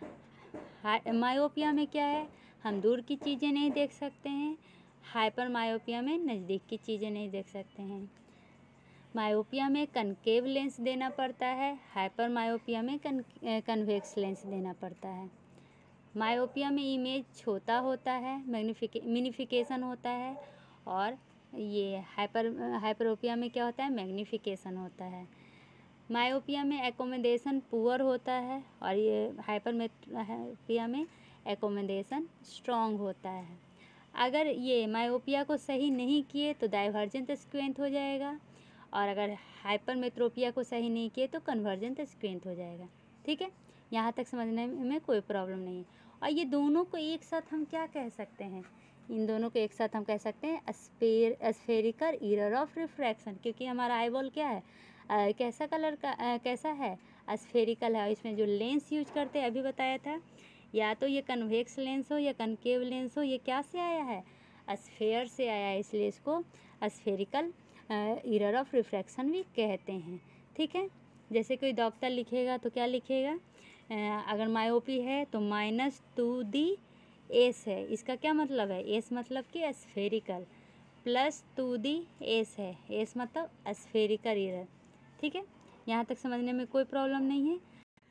मायोपिया में क्या है, हम दूर की चीज़ें नहीं देख सकते हैं। हाइपर मायोपिया में नज़दीक की चीज़ें नहीं देख सकते हैं। मायोपिया में कनकेव लेंस देना पड़ता है, हाइपर मायोपिया में कन्वेक्स लेंस देना पड़ता है। मायोपिया में इमेज छोटा होता है, मिनिफिकेशन होता है, और ये हाइपरोपिया में क्या होता है, मैग्निफिकेशन होता है। मायोपिया में एकोमोडेशन पुअर होता है, और ये हाइपरमेट्रोपिया में एकोमोडेशन स्ट्रॉन्ग होता है। अगर ये मायोपिया को सही नहीं किए तो डाइवर्जेंट स्क्वेंट हो जाएगा, और अगर हाइपरमेट्रोपिया को सही नहीं किए तो कन्वर्जेंट स्क्वेंट हो जाएगा। ठीक है, यहाँ तक समझने में कोई प्रॉब्लम नहीं है। और ये दोनों को एक साथ हम क्या कह सकते हैं, इन दोनों को एक साथ हम कह सकते हैं स्फेरिकल एरर ऑफ रिफ्रैक्शन, क्योंकि हमारा आईबॉल क्या है, कैसा कलर का कैसा है, स्फेरिकल है। इसमें जो लेंस यूज करते हैं अभी बताया था, या तो ये कन्वेक्स लेंस हो या कनकेव लेंस हो, ये क्या से आया है, स्फेयर से आया है, इसलिए इसको स्फेरिकल एरर ऑफ रिफ्रैक्शन भी कहते हैं। ठीक है, जैसे कोई डॉक्टर लिखेगा तो क्या लिखेगा, अगर मायोपी है तो -2D एस है, इसका क्या मतलब है, एस मतलब कि स्फेरिकल, +2D एस है, एस मतलब स्फेरिकल एरर। ठीक है, यहाँ तक समझने में कोई प्रॉब्लम नहीं है।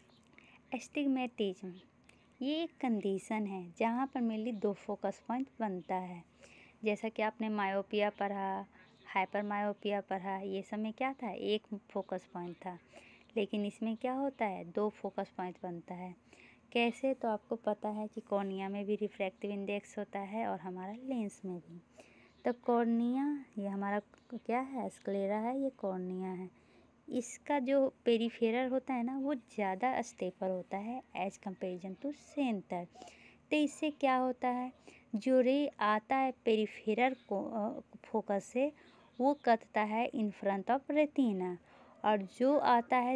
एस्टिग्मेटिज्म ये एक कंडीशन है जहाँ पर मेनली 2 फोकस पॉइंट बनता है। जैसा कि आपने मायोपिया पढ़ा, हाइपर मायोपिया पढ़ा, ये सब में क्या था, एक फोकस पॉइंट था, लेकिन इसमें क्या होता है, 2 फोकस पॉइंट बनता है। कैसे, तो आपको पता है कि कॉर्निया में भी रिफ्रैक्टिव इंडेक्स होता है और हमारा लेंस में भी। तो कॉर्निया ये हमारा क्या है, स्क्लेरा है, ये कॉर्निया है। इसका जो पेरिफेरल होता है ना, वो ज़्यादा स्टेपर होता है एज कंपेरिजन टू सेंटर। तो इससे क्या होता है, जो रे आता है पेरिफेरल फोकस से, वो कटता है इन फ्रंट ऑफ रेटिना, और जो आता है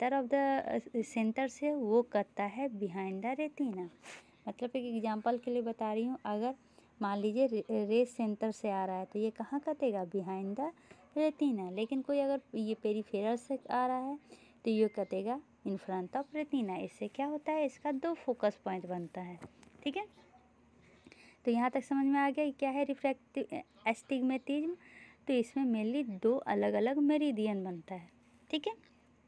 सेंटर से, वो कटता है बिहाइंड द रेटिना। मतलब एक एग्जांपल के लिए बता रही हूँ, अगर मान लीजिए रे सेंटर से आ रहा है तो ये कहाँ कटेगा, बिहाइंड द रेटिना। लेकिन कोई अगर ये पेरिफेरल से आ रहा है तो ये कटेगा इन फ्रंट ऑफ रेटिना। इससे क्या होता है, इसका 2 फोकस पॉइंट बनता है। ठीक है, तो यहाँ तक समझ में आ गया क्या है रिफ्रैक्टिव एस्टिग्मेटिज्म। तो इसमें मेनली 2 अलग अलग मेरिडियन बनता है। ठीक है,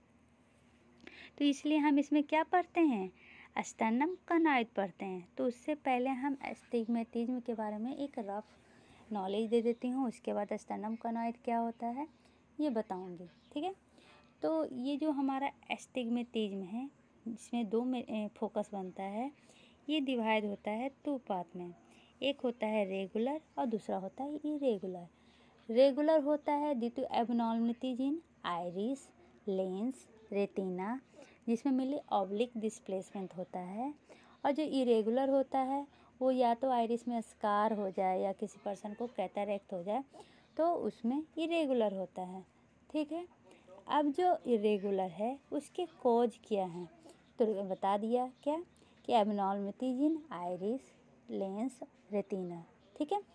तो इसलिए हम इसमें क्या पढ़ते हैं, स्टर्नम कनॉइड पढ़ते हैं। तो उससे पहले हम एस्टिग्मेटिज्म के बारे में एक रफ नॉलेज दे देती हूँ, उसके बाद स्टर्नम कनॉइड क्या होता है ये बताऊँगी। ठीक है, तो ये जो हमारा एस्टिग्मेटिज्म है, जिसमें 2 फोकस बनता है, ये डिवाइड होता है 2 पार्ट में। एक होता है रेगुलर और दूसरा होता है इरेगुलर। रेगुलर होता है due to abnormalities in iris, lens, retina, जिसमें मेनली ऑब्लिक डिस्प्लेसमेंट होता है। और जो इरेगुलर होता है वो या तो आइरिस में स्कार हो जाए या किसी पर्सन को कैटरेक्ट हो जाए, तो उसमें इरेगुलर होता है। ठीक है, अब जो इरेगुलर है उसके कॉज क्या हैं, तो बता दिया क्या कि abnormalities in iris, lens, retina. ठीक है,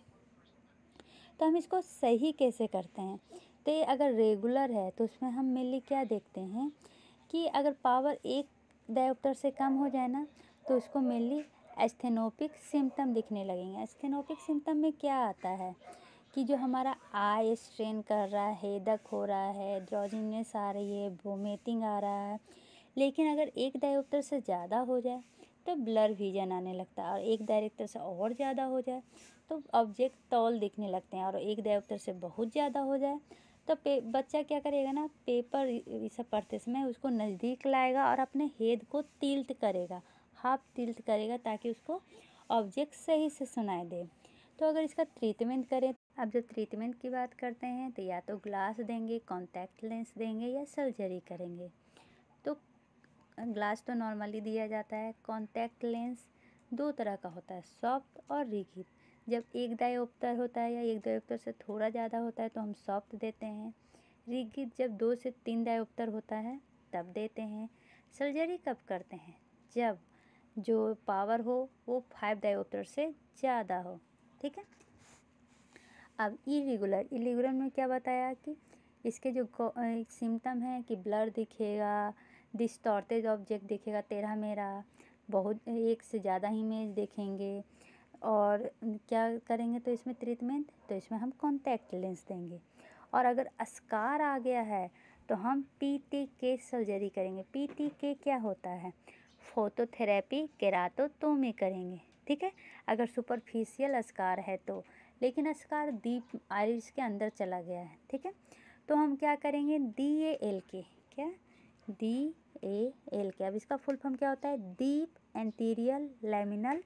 तो हम इसको सही कैसे करते हैं, तो ये अगर रेगुलर है तो उसमें हम मेनली क्या देखते हैं कि अगर पावर एक डायोप्टर से कम हो जाए ना, तो उसको मेनली एस्थेनोपिक सिम्टम दिखने लगेंगे। एस्थेनोपिक सिम्टम में क्या आता है कि जो हमारा आई स्ट्रेन कर रहा है, हेडक हो रहा है, ड्रॉजीनेस आ रही है, वोमिटिंग आ रहा है। लेकिन अगर एक डायोप्टर से ज़्यादा हो जाए तो ब्लर विजन आने लगता है, और एक डायोप्टर से और ज़्यादा हो जाए तो ऑब्जेक्ट टॉल दिखने लगते हैं, और एक डायोप्टर से बहुत ज़्यादा हो जाए तो बच्चा क्या करेगा ना, पेपर ये सब पढ़ते समय उसको नज़दीक लाएगा और अपने हेड को टिल्ट करेगा, हाफ टिल्ट करेगा, ताकि उसको ऑब्जेक्ट सही से सुनाई दे। तो अगर इसका ट्रीटमेंट करें, अब जब ट्रीटमेंट की बात करते हैं तो या तो ग्लास देंगे, कॉन्टैक्ट लेंस देंगे या सर्जरी करेंगे। तो ग्लास तो नॉर्मली दिया जाता है। कॉन्टैक्ट लेंस दो तरह का होता है, सॉफ्ट और रिगिड। जब एक डायोप्टर होता है या एक डायोप्टर से थोड़ा ज़्यादा होता है तो हम सॉफ्ट देते हैं। रिगिड जब 2 से 3 डायोप्टर होता है तब देते हैं। सर्जरी कब करते हैं? जब जो पावर हो वो 5 डायोप्टर से ज़्यादा हो। ठीक है। अब इरेगुलर में क्या बताया कि इसके जो सिम्टम है कि ब्लर दिखेगा, डिस्टॉर्टेड ऑब्जेक्ट दिखेगा, तेरा मेरा, बहुत एक से ज़्यादा इमेज देखेंगे। और क्या करेंगे तो इसमें ट्रीटमेंट, तो इसमें हम कॉन्टैक्ट लेंस देंगे। और अगर स्कार आ गया है तो हम PTK सर्जरी करेंगे। PTK क्या होता है? फोटोथेरेपी केराटोटोमी करेंगे। ठीक है। अगर सुपरफिशियल स्कार है तो, लेकिन स्कार डीप आइरिस के अंदर चला गया है। ठीक है। तो हम क्या करेंगे? DALK, क्या? DALK। अब इसका फुल फॉर्म क्या होता है? Deep anterior lamellar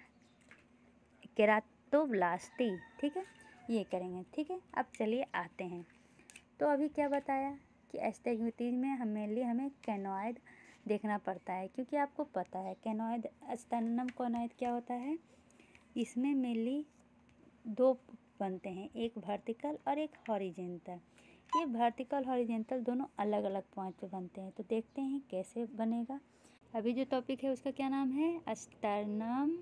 keratoplasty. ठीक है, ये करेंगे। ठीक है। अब चलिए आते हैं, तो अभी क्या बताया कि एस्टिग्मेटिज में हमें कैनोइड देखना पड़ता है, क्योंकि आपको पता है कैनोइड स्टर्नम कॉनोइड क्या होता है। इसमें मेनली 2 बनते हैं, एक वर्टिकल और एक हॉरिजेंटल। ये वर्टिकल हॉरिजेंटल दोनों अलग अलग पॉइंट पे बनते हैं, तो देखते हैं कैसे बनेगा। अभी जो टॉपिक है उसका क्या नाम है? Sternum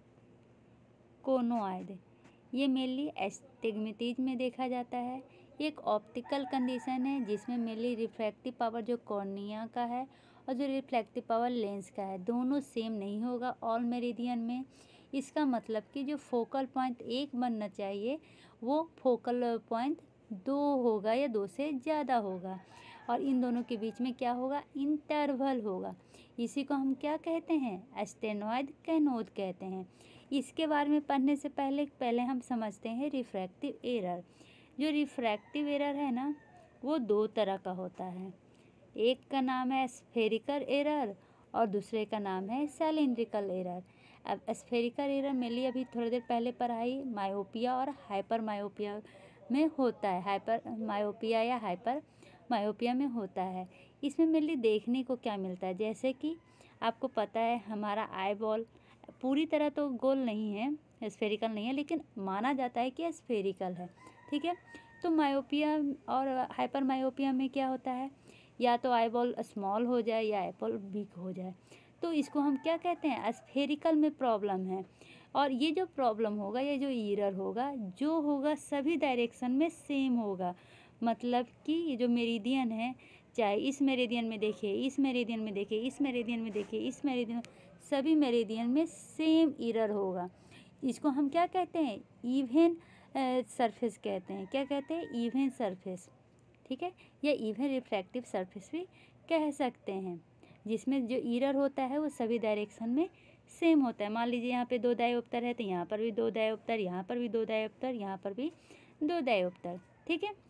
conoid. ये मेनली एस्टिग्मेटिज में देखा जाता है। एक ऑप्टिकल कंडीशन है जिसमें मेनली रिफ्रैक्टिव पावर जो कॉर्निया का है और जो रिफ्लेक्टिव पावर लेंस का है, दोनों सेम नहीं होगा ऑल मेरिडियन में। इसका मतलब कि जो फोकल पॉइंट 1 बनना चाहिए वो फोकल पॉइंट 2 होगा या 2 से ज़्यादा होगा। और इन दोनों के बीच में क्या होगा? इंटरवल होगा। इसी को हम क्या कहते हैं? एस्टेनॉइड कैनोड कहते हैं। इसके बारे में पढ़ने से पहले हम समझते हैं रिफ्रैक्टिव एरर। जो रिफ्रैक्टिव एरर है ना, वो 2 तरह का होता है। एक का नाम है स्फेरिकल एरर और दूसरे का नाम है सिलिंड्रिकल एरर। अब स्फेरिकल एरर मेनली अभी थोड़ी देर पहले पढ़ाई मायोपिया और हाइपर मायोपिया में होता है। हाइपर मायोपिया या हाइपर मायोपिया में होता है। इसमें मेनली देखने को क्या मिलता है, जैसे कि आपको पता है हमारा आई बॉल पूरी तरह तो गोल नहीं है, स्फेरिकल नहीं है, लेकिन माना जाता है कि स्फेरिकल है। ठीक है। तो मायोपिया और हाइपर मायोपिया में क्या होता है? या तो आई बॉल स्मॉल हो जाए या आई बॉल बिग हो जाए। तो इसको हम क्या कहते हैं? स्फेरिकल में प्रॉब्लम है। और ये जो प्रॉब्लम होगा, ये जो एरर होगा, जो होगा सभी डायरेक्शन में सेम होगा। मतलब कि ये जो मेरिडियन है, चाहे इस मेरिडियन में देखिए, इस मेरिडियन में देखिए, इस मेरिडियन में देखिए, इस मेरिडियन, सभी मेरिडियन में सेम एरर होगा। इसको हम क्या कहते हैं? इवन सरफेस कहते हैं। क्या कहते हैं? Even surface. ठीक है। या इवन रिफ्रैक्टिव सरफेस भी कह सकते हैं, जिसमें जो एरर होता है वो सभी डायरेक्शन में सेम होता है। मान लीजिए यहाँ पे 2 डायोप्टर है तो यहाँ पर भी 2 डायोप्टर, यहाँ पर भी 2 डायोप्टर, यहाँ पर भी 2 डायोप्टर। ठीक है।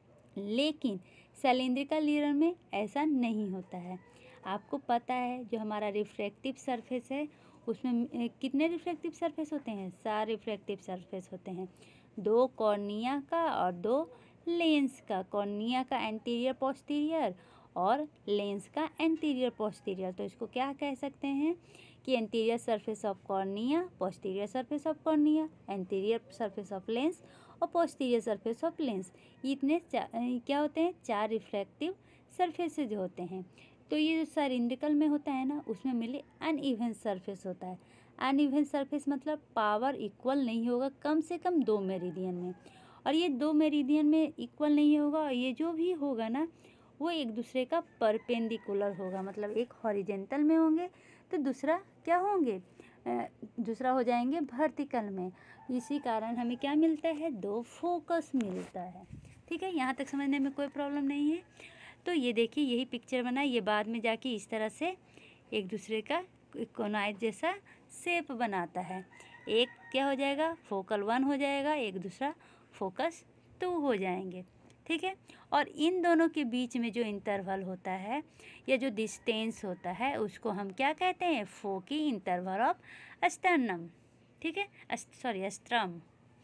लेकिन सिलिंड्रिकल एरर में ऐसा नहीं होता है। आपको पता है जो हमारा रिफ्रैक्टिव सरफेस है उसमें कितने रिफ्रैक्टिव सरफेस होते हैं? 4 रिफ्रैक्टिव सरफेस होते हैं, 2 कॉर्निया का और 2 लेंस का। कॉर्निया का एंटीरियर पोस्टीरियर और लेंस का एंटीरियर पोस्टीरियर। तो इसको क्या कह सकते हैं कि anterior surface of cornea, posterior surface of cornea, anterior surface of lens और पोस्टीरियर सरफेस ऑफ लेंस। इतने क्या होते हैं? 4 रिफ्रैक्टिव सरफेसेज होते हैं। तो ये जो सिलिंड्रिकल में होता है ना, उसमें मेनली अनइवन सरफेस होता है। अनइवन सरफेस मतलब पावर इक्वल नहीं होगा कम से कम 2 मेरिडियन में, और ये 2 मेरिडियन में इक्वल नहीं होगा। और ये जो भी होगा ना वो एक दूसरे का परपेंडिकुलर होगा। मतलब एक हॉरिजेंटल में होंगे तो दूसरा क्या होंगे? दूसरा हो जाएंगे वर्टिकल में। इसी कारण हमें क्या मिलता है? 2 फोकस मिलता है। ठीक है। यहाँ तक समझने में कोई प्रॉब्लम नहीं है। तो ये देखिए यही पिक्चर बना, ये बाद में जाके इस तरह से एक दूसरे का कोनाइड जैसा शेप बनाता है। एक क्या हो जाएगा? फोकल 1 हो जाएगा, एक दूसरा फोकस 2 हो जाएंगे। ठीक है। और इन दोनों के बीच में जो इंटरवल होता है या जो डिस्टेंस होता है उसको हम क्या कहते हैं? Foci interval of sternum. ठीक है। Sorry, sturm.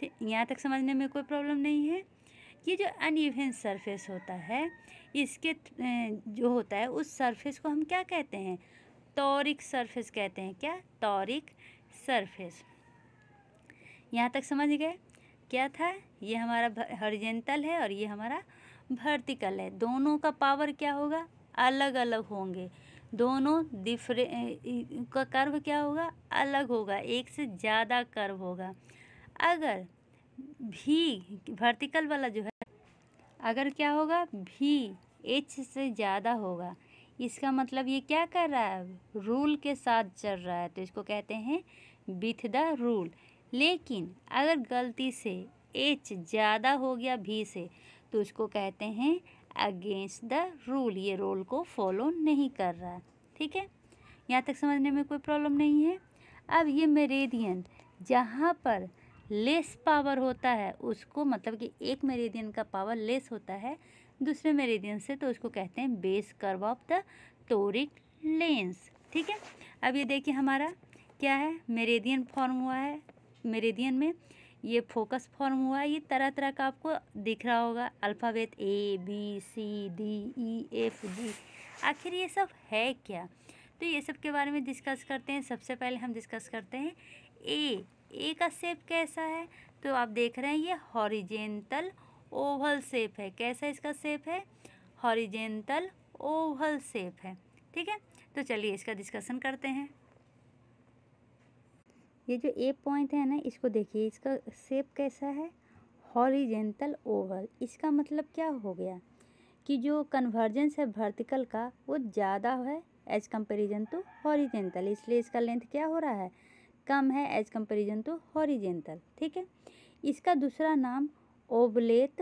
यहाँ तक समझने में कोई प्रॉब्लम नहीं है। ये जो अनइवन सरफेस होता है, इसके जो होता है उस सरफेस को हम क्या कहते हैं? टॉरिक सरफेस कहते हैं। क्या? Toric surface. यहाँ तक समझ गए? क्या था? ये हमारा हॉरिजॉन्टल है और ये हमारा वर्टिकल है। दोनों का पावर क्या होगा? अलग अलग होंगे। दोनों का कर्व क्या होगा? अलग होगा। एक से ज़्यादा कर्व होगा। अगर भी वर्टिकल वाला जो है, अगर क्या होगा? भी एच से ज़्यादा होगा, इसका मतलब ये क्या कर रहा है? रूल के साथ चल रहा है, तो इसको कहते हैं विथ द रूल। लेकिन अगर गलती से एच ज़्यादा हो गया भी से, तो उसको कहते हैं अगेंस्ट द रूल। ये रूल को फॉलो नहीं कर रहा है। ठीक है, यहाँ तक समझने में कोई प्रॉब्लम नहीं है। अब ये मेरिडियन जहाँ पर लेस पावर होता है उसको, मतलब कि एक मेरिडियन का पावर लेस होता है दूसरे मेरिडियन से, तो उसको कहते हैं base curve of the toric lens. ठीक है, अब ये देखिए हमारा क्या है? मेरिडियन फॉर्म हुआ है। मेरिडियन में ये फोकस फॉर्म हुआ है। ये तरह तरह का आपको दिख रहा होगा, अल्फ़ाबेट ABCDEFG। आखिर ये सब है क्या? तो ये सब के बारे में डिस्कस करते हैं। सबसे पहले हम डिस्कस करते हैं ए का शेप कैसा है? तो आप देख रहे हैं ये हॉरिजेंटल ओवल शेप है। कैसा इसका शेप है? हॉरिजेंटल ओवल शेप है। ठीक है, तो चलिए इसका डिस्कशन करते हैं। ये जो ए पॉइंट है ना, इसको देखिए, इसका शेप कैसा है? Horizontal oval. इसका मतलब क्या हो गया कि जो कन्वर्जेंस है वर्टिकल का वो ज़्यादा है एज कंपेरिजन टू हॉरिजेंटल, इसलिए इसका लेंथ क्या हो रहा है? कम है एज कंपेरिजन टू हॉरिजेंटल। ठीक है, इसका दूसरा नाम ओवलेट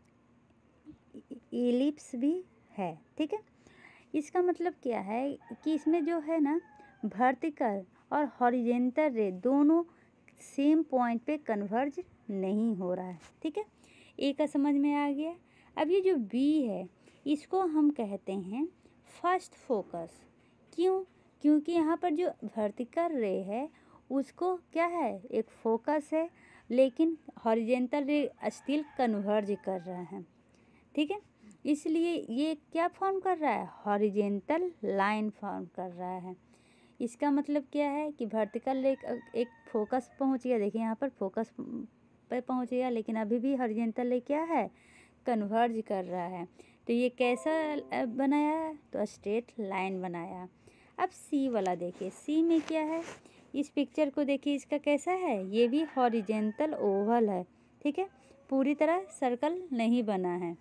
इलिप्स भी है। ठीक है, इसका मतलब क्या है कि इसमें जो है ना वर्टिकल और हॉरिजेंटल रे दोनों सेम पॉइंट पे कन्वर्ज नहीं हो रहा है। ठीक है, ए का समझ में आ गया। अब ये जो बी है इसको हम कहते हैं फर्स्ट फोकस। क्यों? क्योंकि यहाँ पर जो वर्टिकल रे है उसको क्या है? एक फोकस है, लेकिन हॉरिजेंटल रे स्टिल कन्वर्ज कर रहा है। ठीक है, इसलिए ये क्या फॉर्म कर रहा है? हॉरिजेंटल लाइन फॉर्म कर रहा है। इसका मतलब क्या है कि वर्टिकल एक फोकस पहुंच गया। देखिए यहाँ पर फोकस पे पहुंच गया, लेकिन अभी भी हॉरिजेंटल ले क्या है? कन्वर्ज कर रहा है। तो ये कैसा बनाया? तो स्ट्रेट लाइन बनाया। अब सी वाला देखिए, सी में क्या है? इस पिक्चर को देखिए, इसका कैसा है? ये भी हॉरिजेंटल ओवल है। ठीक है, पूरी तरह सर्कल नहीं बना है।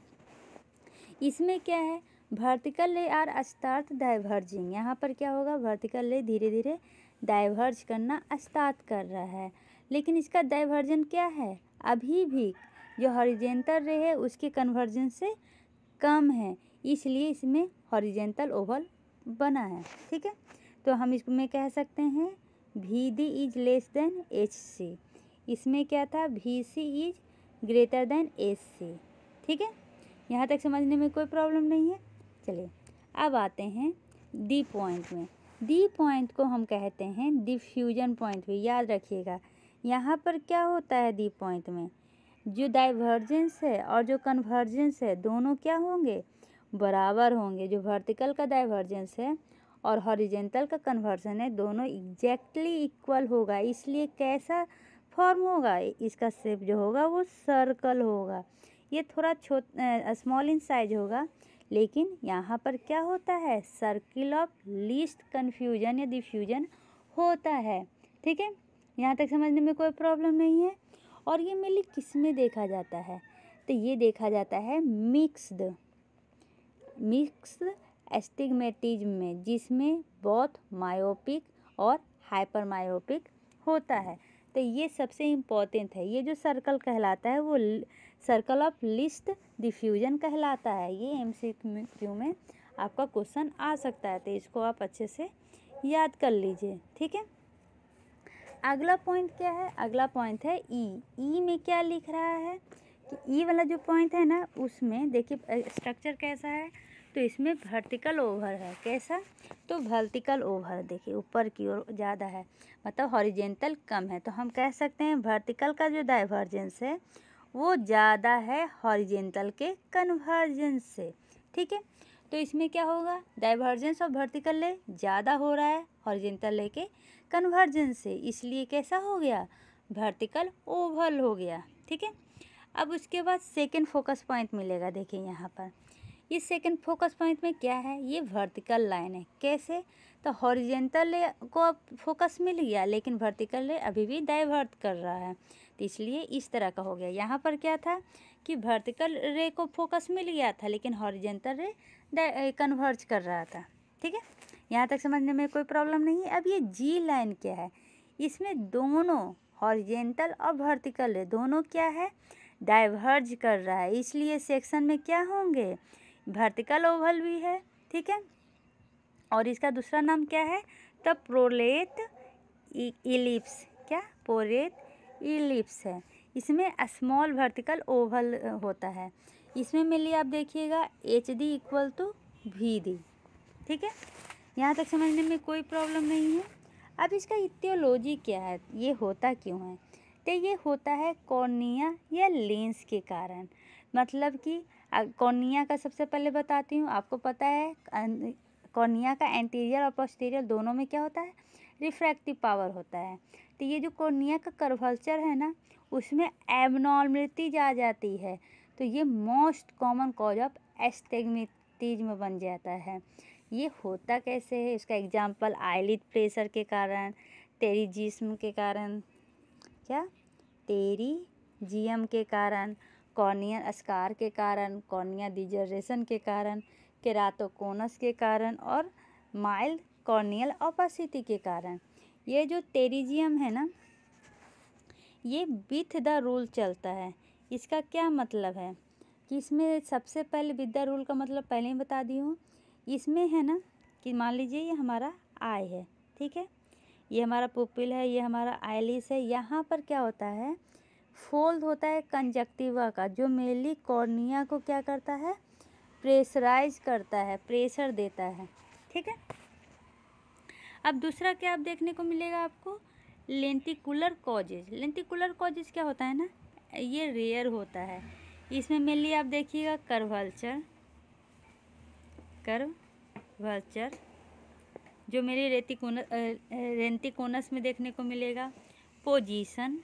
इसमें क्या है? वर्टिकल ले आर स्टार्ट डाइवर्जिंग। यहाँ पर क्या होगा? वर्टिकल ले धीरे धीरे डाइवर्ज करना स्टार्ट कर रहा है, लेकिन इसका डाइवर्जन क्या है? अभी भी जो हॉरिजेंटल रे है उसके कन्वर्जन से कम है, इसलिए इसमें हॉरिजेंटल ओवल बना है। ठीक है, तो हम इसमें कह सकते हैं VD is less than HC। इसमें क्या था? VC is greater than HC। ठीक है, यहाँ तक समझने में कोई प्रॉब्लम नहीं है। चलिए अब आते हैं डी पॉइंट में। डी पॉइंट को हम कहते हैं डिफ्यूजन पॉइंट भी। याद रखिएगा, यहाँ पर क्या होता है? डी पॉइंट में जो डाइवर्जेंस है और जो कन्वर्जेंस है दोनों क्या होंगे? बराबर होंगे। जो वर्टिकल का डाइवर्जेंस है और हॉरिजेंटल का कन्वर्जन है दोनों एग्जैक्टली इक्वल होगा। इसलिए कैसा फॉर्म होगा? इसका शेप जो होगा वो सर्कल होगा। ये थोड़ा स्मॉल इन साइज होगा, लेकिन यहाँ पर क्या होता है? सर्किल ऑफ लीस्ट कन्फ्यूजन या डिफ्यूजन होता है। ठीक है, यहाँ तक समझने में कोई प्रॉब्लम नहीं है। और ये मेनली किस में देखा जाता है? तो ये देखा जाता है मिक्स्ड एस्टिग्मेटिज्म में, जिसमें बहुत मायोपिक और हाइपर मायोपिक होता है। तो ये सबसे इम्पोर्टेंट है। ये जो सर्कल कहलाता है वो सर्कल ऑफ लीस्ट डिफ्यूजन कहलाता है। ये MCQ में आपका क्वेश्चन आ सकता है, तो इसको आप अच्छे से याद कर लीजिए। ठीक है, अगला पॉइंट क्या है? अगला पॉइंट है ई में क्या लिख रहा है कि ई वाला जो पॉइंट है ना, उसमें देखिए स्ट्रक्चर कैसा है? तो इसमें वर्टिकल ओवर है। कैसा? तो वर्टिकल ओवर देखिए ऊपर की ओर ज़्यादा है, मतलब हॉरिजेंटल कम है। तो हम कह सकते हैं वर्टिकल का जो डाइवर्जेंस है वो ज़्यादा है हॉरिजेंटल के कन्वर्जेंस से। ठीक है, तो इसमें क्या होगा, डाइवर्जेंस ऑफ वर्टिकल ले ज़्यादा हो रहा है हॉरिजेंटल ले के कन्वर्जेंस से, इसलिए कैसा हो गया, वर्टिकल ओवल हो गया। ठीक है, अब उसके बाद सेकंड फोकस पॉइंट मिलेगा। देखिए यहाँ पर इस सेकंड फोकस पॉइंट में क्या है, ये वर्टिकल लाइन है। कैसे? तो हॉरिजेंटल रे को अब फोकस मिल गया, लेकिन वर्टिकल रे अभी भी डाइवर्ट कर रहा है, तो इसलिए इस तरह का हो गया। यहाँ पर क्या था कि वर्टिकल रे को फोकस मिल गया था, लेकिन हॉरिजेंटल रे कन्वर्ज कर रहा था। ठीक है, यहाँ तक समझने में कोई प्रॉब्लम नहीं है। अब ये जी लाइन क्या है, इसमें दोनों हॉरिजेंटल और वर्टिकल रे दोनों क्या है, डाइवर्ज कर रहा है, इसलिए सेक्शन में क्या होंगे, वर्टिकल ओवल भी है। ठीक है, और इसका दूसरा नाम क्या है, तो प्रोलेट इलिप्स। क्या? प्रोलेट इलिप्स है। इसमें स्मॉल वर्टिकल ओवल होता है। इसमें मेनली आप देखिएगा H D equal to V D. ठीक है, यहाँ तक समझने में कोई प्रॉब्लम नहीं है। अब इसका इटियोलॉजी क्या है, ये होता क्यों है, तो ये होता है कॉर्निया या लेंस के कारण। मतलब कि कॉर्निया का सबसे पहले बताती हूँ, आपको पता है कॉर्निया का एंटीरियर और पोस्टीरियर दोनों में क्या होता है, रिफ्रैक्टिव पावर होता है। तो ये जो कॉर्निया का कर्वेचर है ना, उसमें एबनॉर्मलिटीज आ जाती है, तो ये most common cause of astigmatism बन जाता है। ये होता कैसे है, इसका एग्जाम्पल आईलिड प्रेशर के कारण, टेरिजिज्म के कारण, क्या टेरिजियम के कारण, कॉर्नियल स्कार के कारण, कॉर्निया डिजनरेशन के कारण, केराटोकोनस के कारण और माइल्ड कॉर्नियल ओपेसिटी के कारण। ये जो टेरिजियम है ना, ये विथ द रूल चलता है। इसका क्या मतलब है कि इसमें सबसे पहले विद द रूल का मतलब पहले ही बता दी हूँ। इसमें है ना कि मान लीजिए ये हमारा आई है, ठीक है, ये हमारा पुपिल है, ये हमारा आइलिस है। यहाँ पर क्या होता है, फोल्ड होता है कंजक्टिवा का, जो मेनली कॉर्निया को क्या करता है, प्रेशराइज करता है, प्रेशर देता है। ठीक है, अब दूसरा क्या आप देखने को मिलेगा आपको, लेंटिकुलर कॉजेज। लेंटिकुलर कॉजेज क्या होता है ना, ये रेयर होता है। इसमें मेनली आप देखिएगा कर्वेचर जो मेरी रेंटिकोनस में देखने को मिलेगा, पोजीशन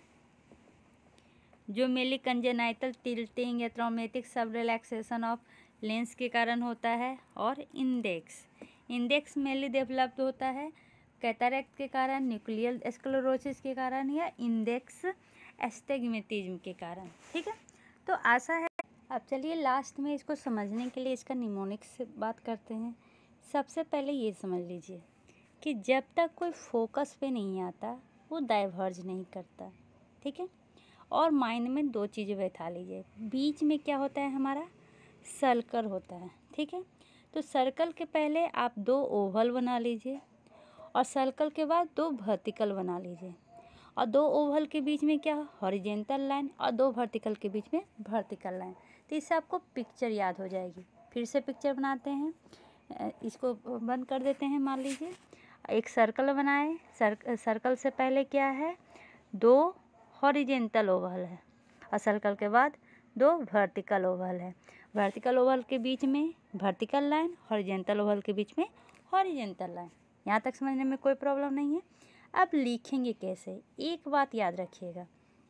जो मेनली कंजेनाइटल टिल्टिंग या traumatic subluxation of lens के कारण होता है, और इंडेक्स मेनली डेवलप्ड होता है कैटरैक्ट के कारण, न्यूक्लियर स्क्लेरोसिस के कारण या इंडेक्स एस्टिग्मेटिज्म के कारण। ठीक है, तो आशा है। अब चलिए लास्ट में इसको समझने के लिए इसका निमोनिक्स से बात करते हैं। सबसे पहले ये समझ लीजिए कि जब तक कोई फोकस पे नहीं आता वो डाइवर्ज नहीं करता। ठीक है, और माइंड में दो चीज़ें बैठा लीजिए, बीच में क्या होता है, हमारा सर्कल होता है। ठीक है, तो सर्कल के पहले आप दो ओवल बना लीजिए, और सर्कल के बाद दो वर्टिकल बना लीजिए, और दो ओवल के बीच में क्या, हॉरिजेंटल लाइन, और दो वर्टिकल के बीच में वर्टिकल लाइन। तो इससे आपको पिक्चर याद हो जाएगी। फिर से पिक्चर बनाते हैं, इसको बंद कर देते हैं। मान लीजिए एक सर्कल बनाए, सर्कल से पहले क्या है, दो हॉरिजेंटल ओवल है, और सर्कल के बाद दो वर्टिकल ओवल है। वर्टिकल ओवल के बीच में वर्टिकल लाइन, हॉरिजेंटल ओवल के बीच में हॉरिजेंटल लाइन। यहाँ तक समझने में कोई प्रॉब्लम नहीं है। अब लिखेंगे कैसे, एक बात याद रखिएगा,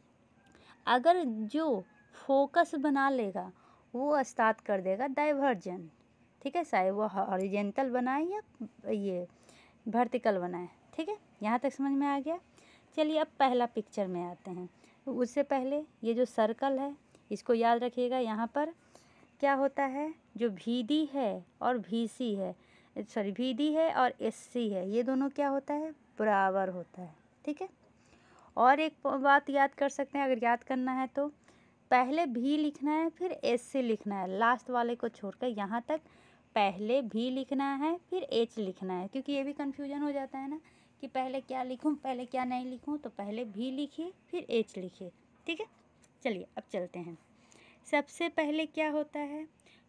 अगर जो फोकस बना लेगा वो स्टार्ट कर देगा डाइवर्जन। ठीक है, चाहे वो हॉरिजेंटल बनाए या ये वर्टिकल बनाए। ठीक है, यहाँ तक समझ में आ गया। चलिए अब पहला पिक्चर में आते हैं। उससे पहले ये जो सर्कल है इसको याद रखिएगा। यहाँ पर क्या होता है, जो VD है और VC है, सॉरी VD है और SC है, ये दोनों क्या होता है, बराबर होता है। ठीक है, और एक बात याद कर सकते हैं, अगर याद करना है तो पहले V लिखना है फिर SC लिखना है, लास्ट वाले को छोड़कर। यहाँ तक पहले V लिखना है फिर H लिखना है, क्योंकि ये भी कन्फ्यूजन हो जाता है ना कि पहले क्या लिखूं पहले क्या नहीं लिखूं। तो पहले V लिखिए फिर H लिखिए। ठीक है, चलिए अब चलते हैं। सबसे पहले क्या होता है,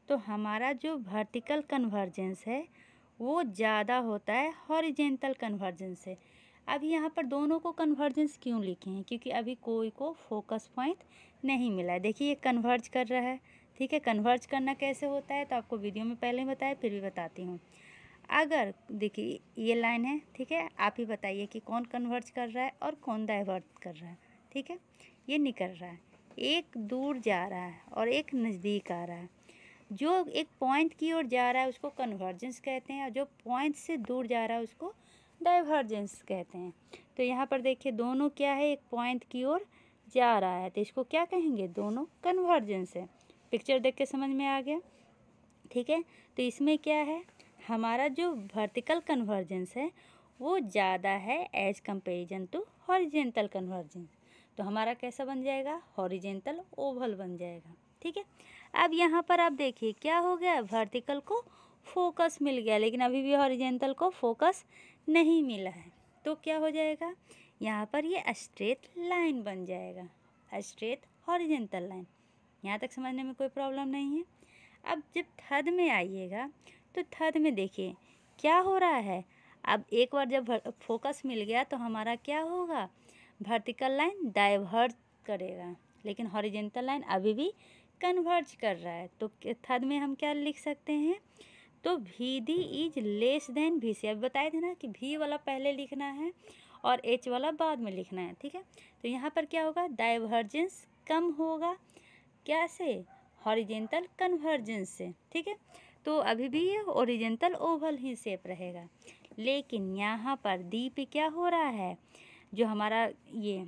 तो हमारा जो वर्टिकल कन्वर्जेंस है वो ज़्यादा होता है हॉरिजेंटल कन्वर्जेंस से। अब यहाँ पर दोनों को कन्वर्जेंस क्यों लिखे हैं, क्योंकि अभी कोई को फोकस पॉइंट नहीं मिला है। देखिए ये कन्वर्ज कर रहा है, ठीक है। कन्वर्ज करना कैसे होता है तो आपको वीडियो में पहले ही बताया, फिर भी बताती हूँ। अगर देखिए ये लाइन है, ठीक है, आप ही बताइए कि कौन कन्वर्ज कर रहा है और कौन डाइवर्ट कर रहा है, ठीक है। ये निकल रहा है, एक दूर जा रहा है और एक नज़दीक आ रहा है। जो एक पॉइंट की ओर जा रहा है उसको कन्वर्जेंस कहते हैं, और जो पॉइंट से दूर जा रहा है उसको डाइवर्जेंस कहते हैं। तो यहाँ पर देखिए दोनों क्या है, एक पॉइंट की ओर जा रहा है तो इसको क्या कहेंगे, दोनों कन्वर्जेंस है। पिक्चर देख के समझ में आ गया, ठीक है। तो इसमें क्या है, हमारा जो वर्टिकल कन्वर्जेंस है वो ज़्यादा है as comparison to horizontal convergence. तो हमारा कैसा बन जाएगा, हॉरिजेंटल ओवल बन जाएगा, ठीक है। अब यहाँ पर आप देखिए क्या हो गया, वर्टिकल को फोकस मिल गया लेकिन अभी भी हॉरिजेंटल को फोकस नहीं मिला है। तो क्या हो जाएगा, यहाँ पर ये स्ट्रेट लाइन बन जाएगा, स्ट्रेट हॉरिजेंटल लाइन। यहाँ तक समझने में कोई प्रॉब्लम नहीं है। अब जब थर्ड में आइएगा तो थर्ड में देखिए क्या हो रहा है। अब एक बार जब फोकस मिल गया तो हमारा क्या होगा, वर्टिकल लाइन डाइवर्ट करेगा लेकिन हॉरिजेंटल लाइन अभी भी कन्वर्ज कर रहा है। तो थर्ड में हम क्या लिख सकते हैं, तो V D is less than V C. अभी बताए थे ना कि वी वाला पहले लिखना है और एच वाला बाद में लिखना है, ठीक है। तो यहाँ पर क्या होगा, डाइवर्जेंस कम होगा, क्या से, हॉरिजेंटल कन्वर्जेंस से, ठीक है। तो अभी भी ये ओरिजेंटल ओवल ही शेप रहेगा। लेकिन यहाँ पर डी पे क्या हो रहा है, जो हमारा ये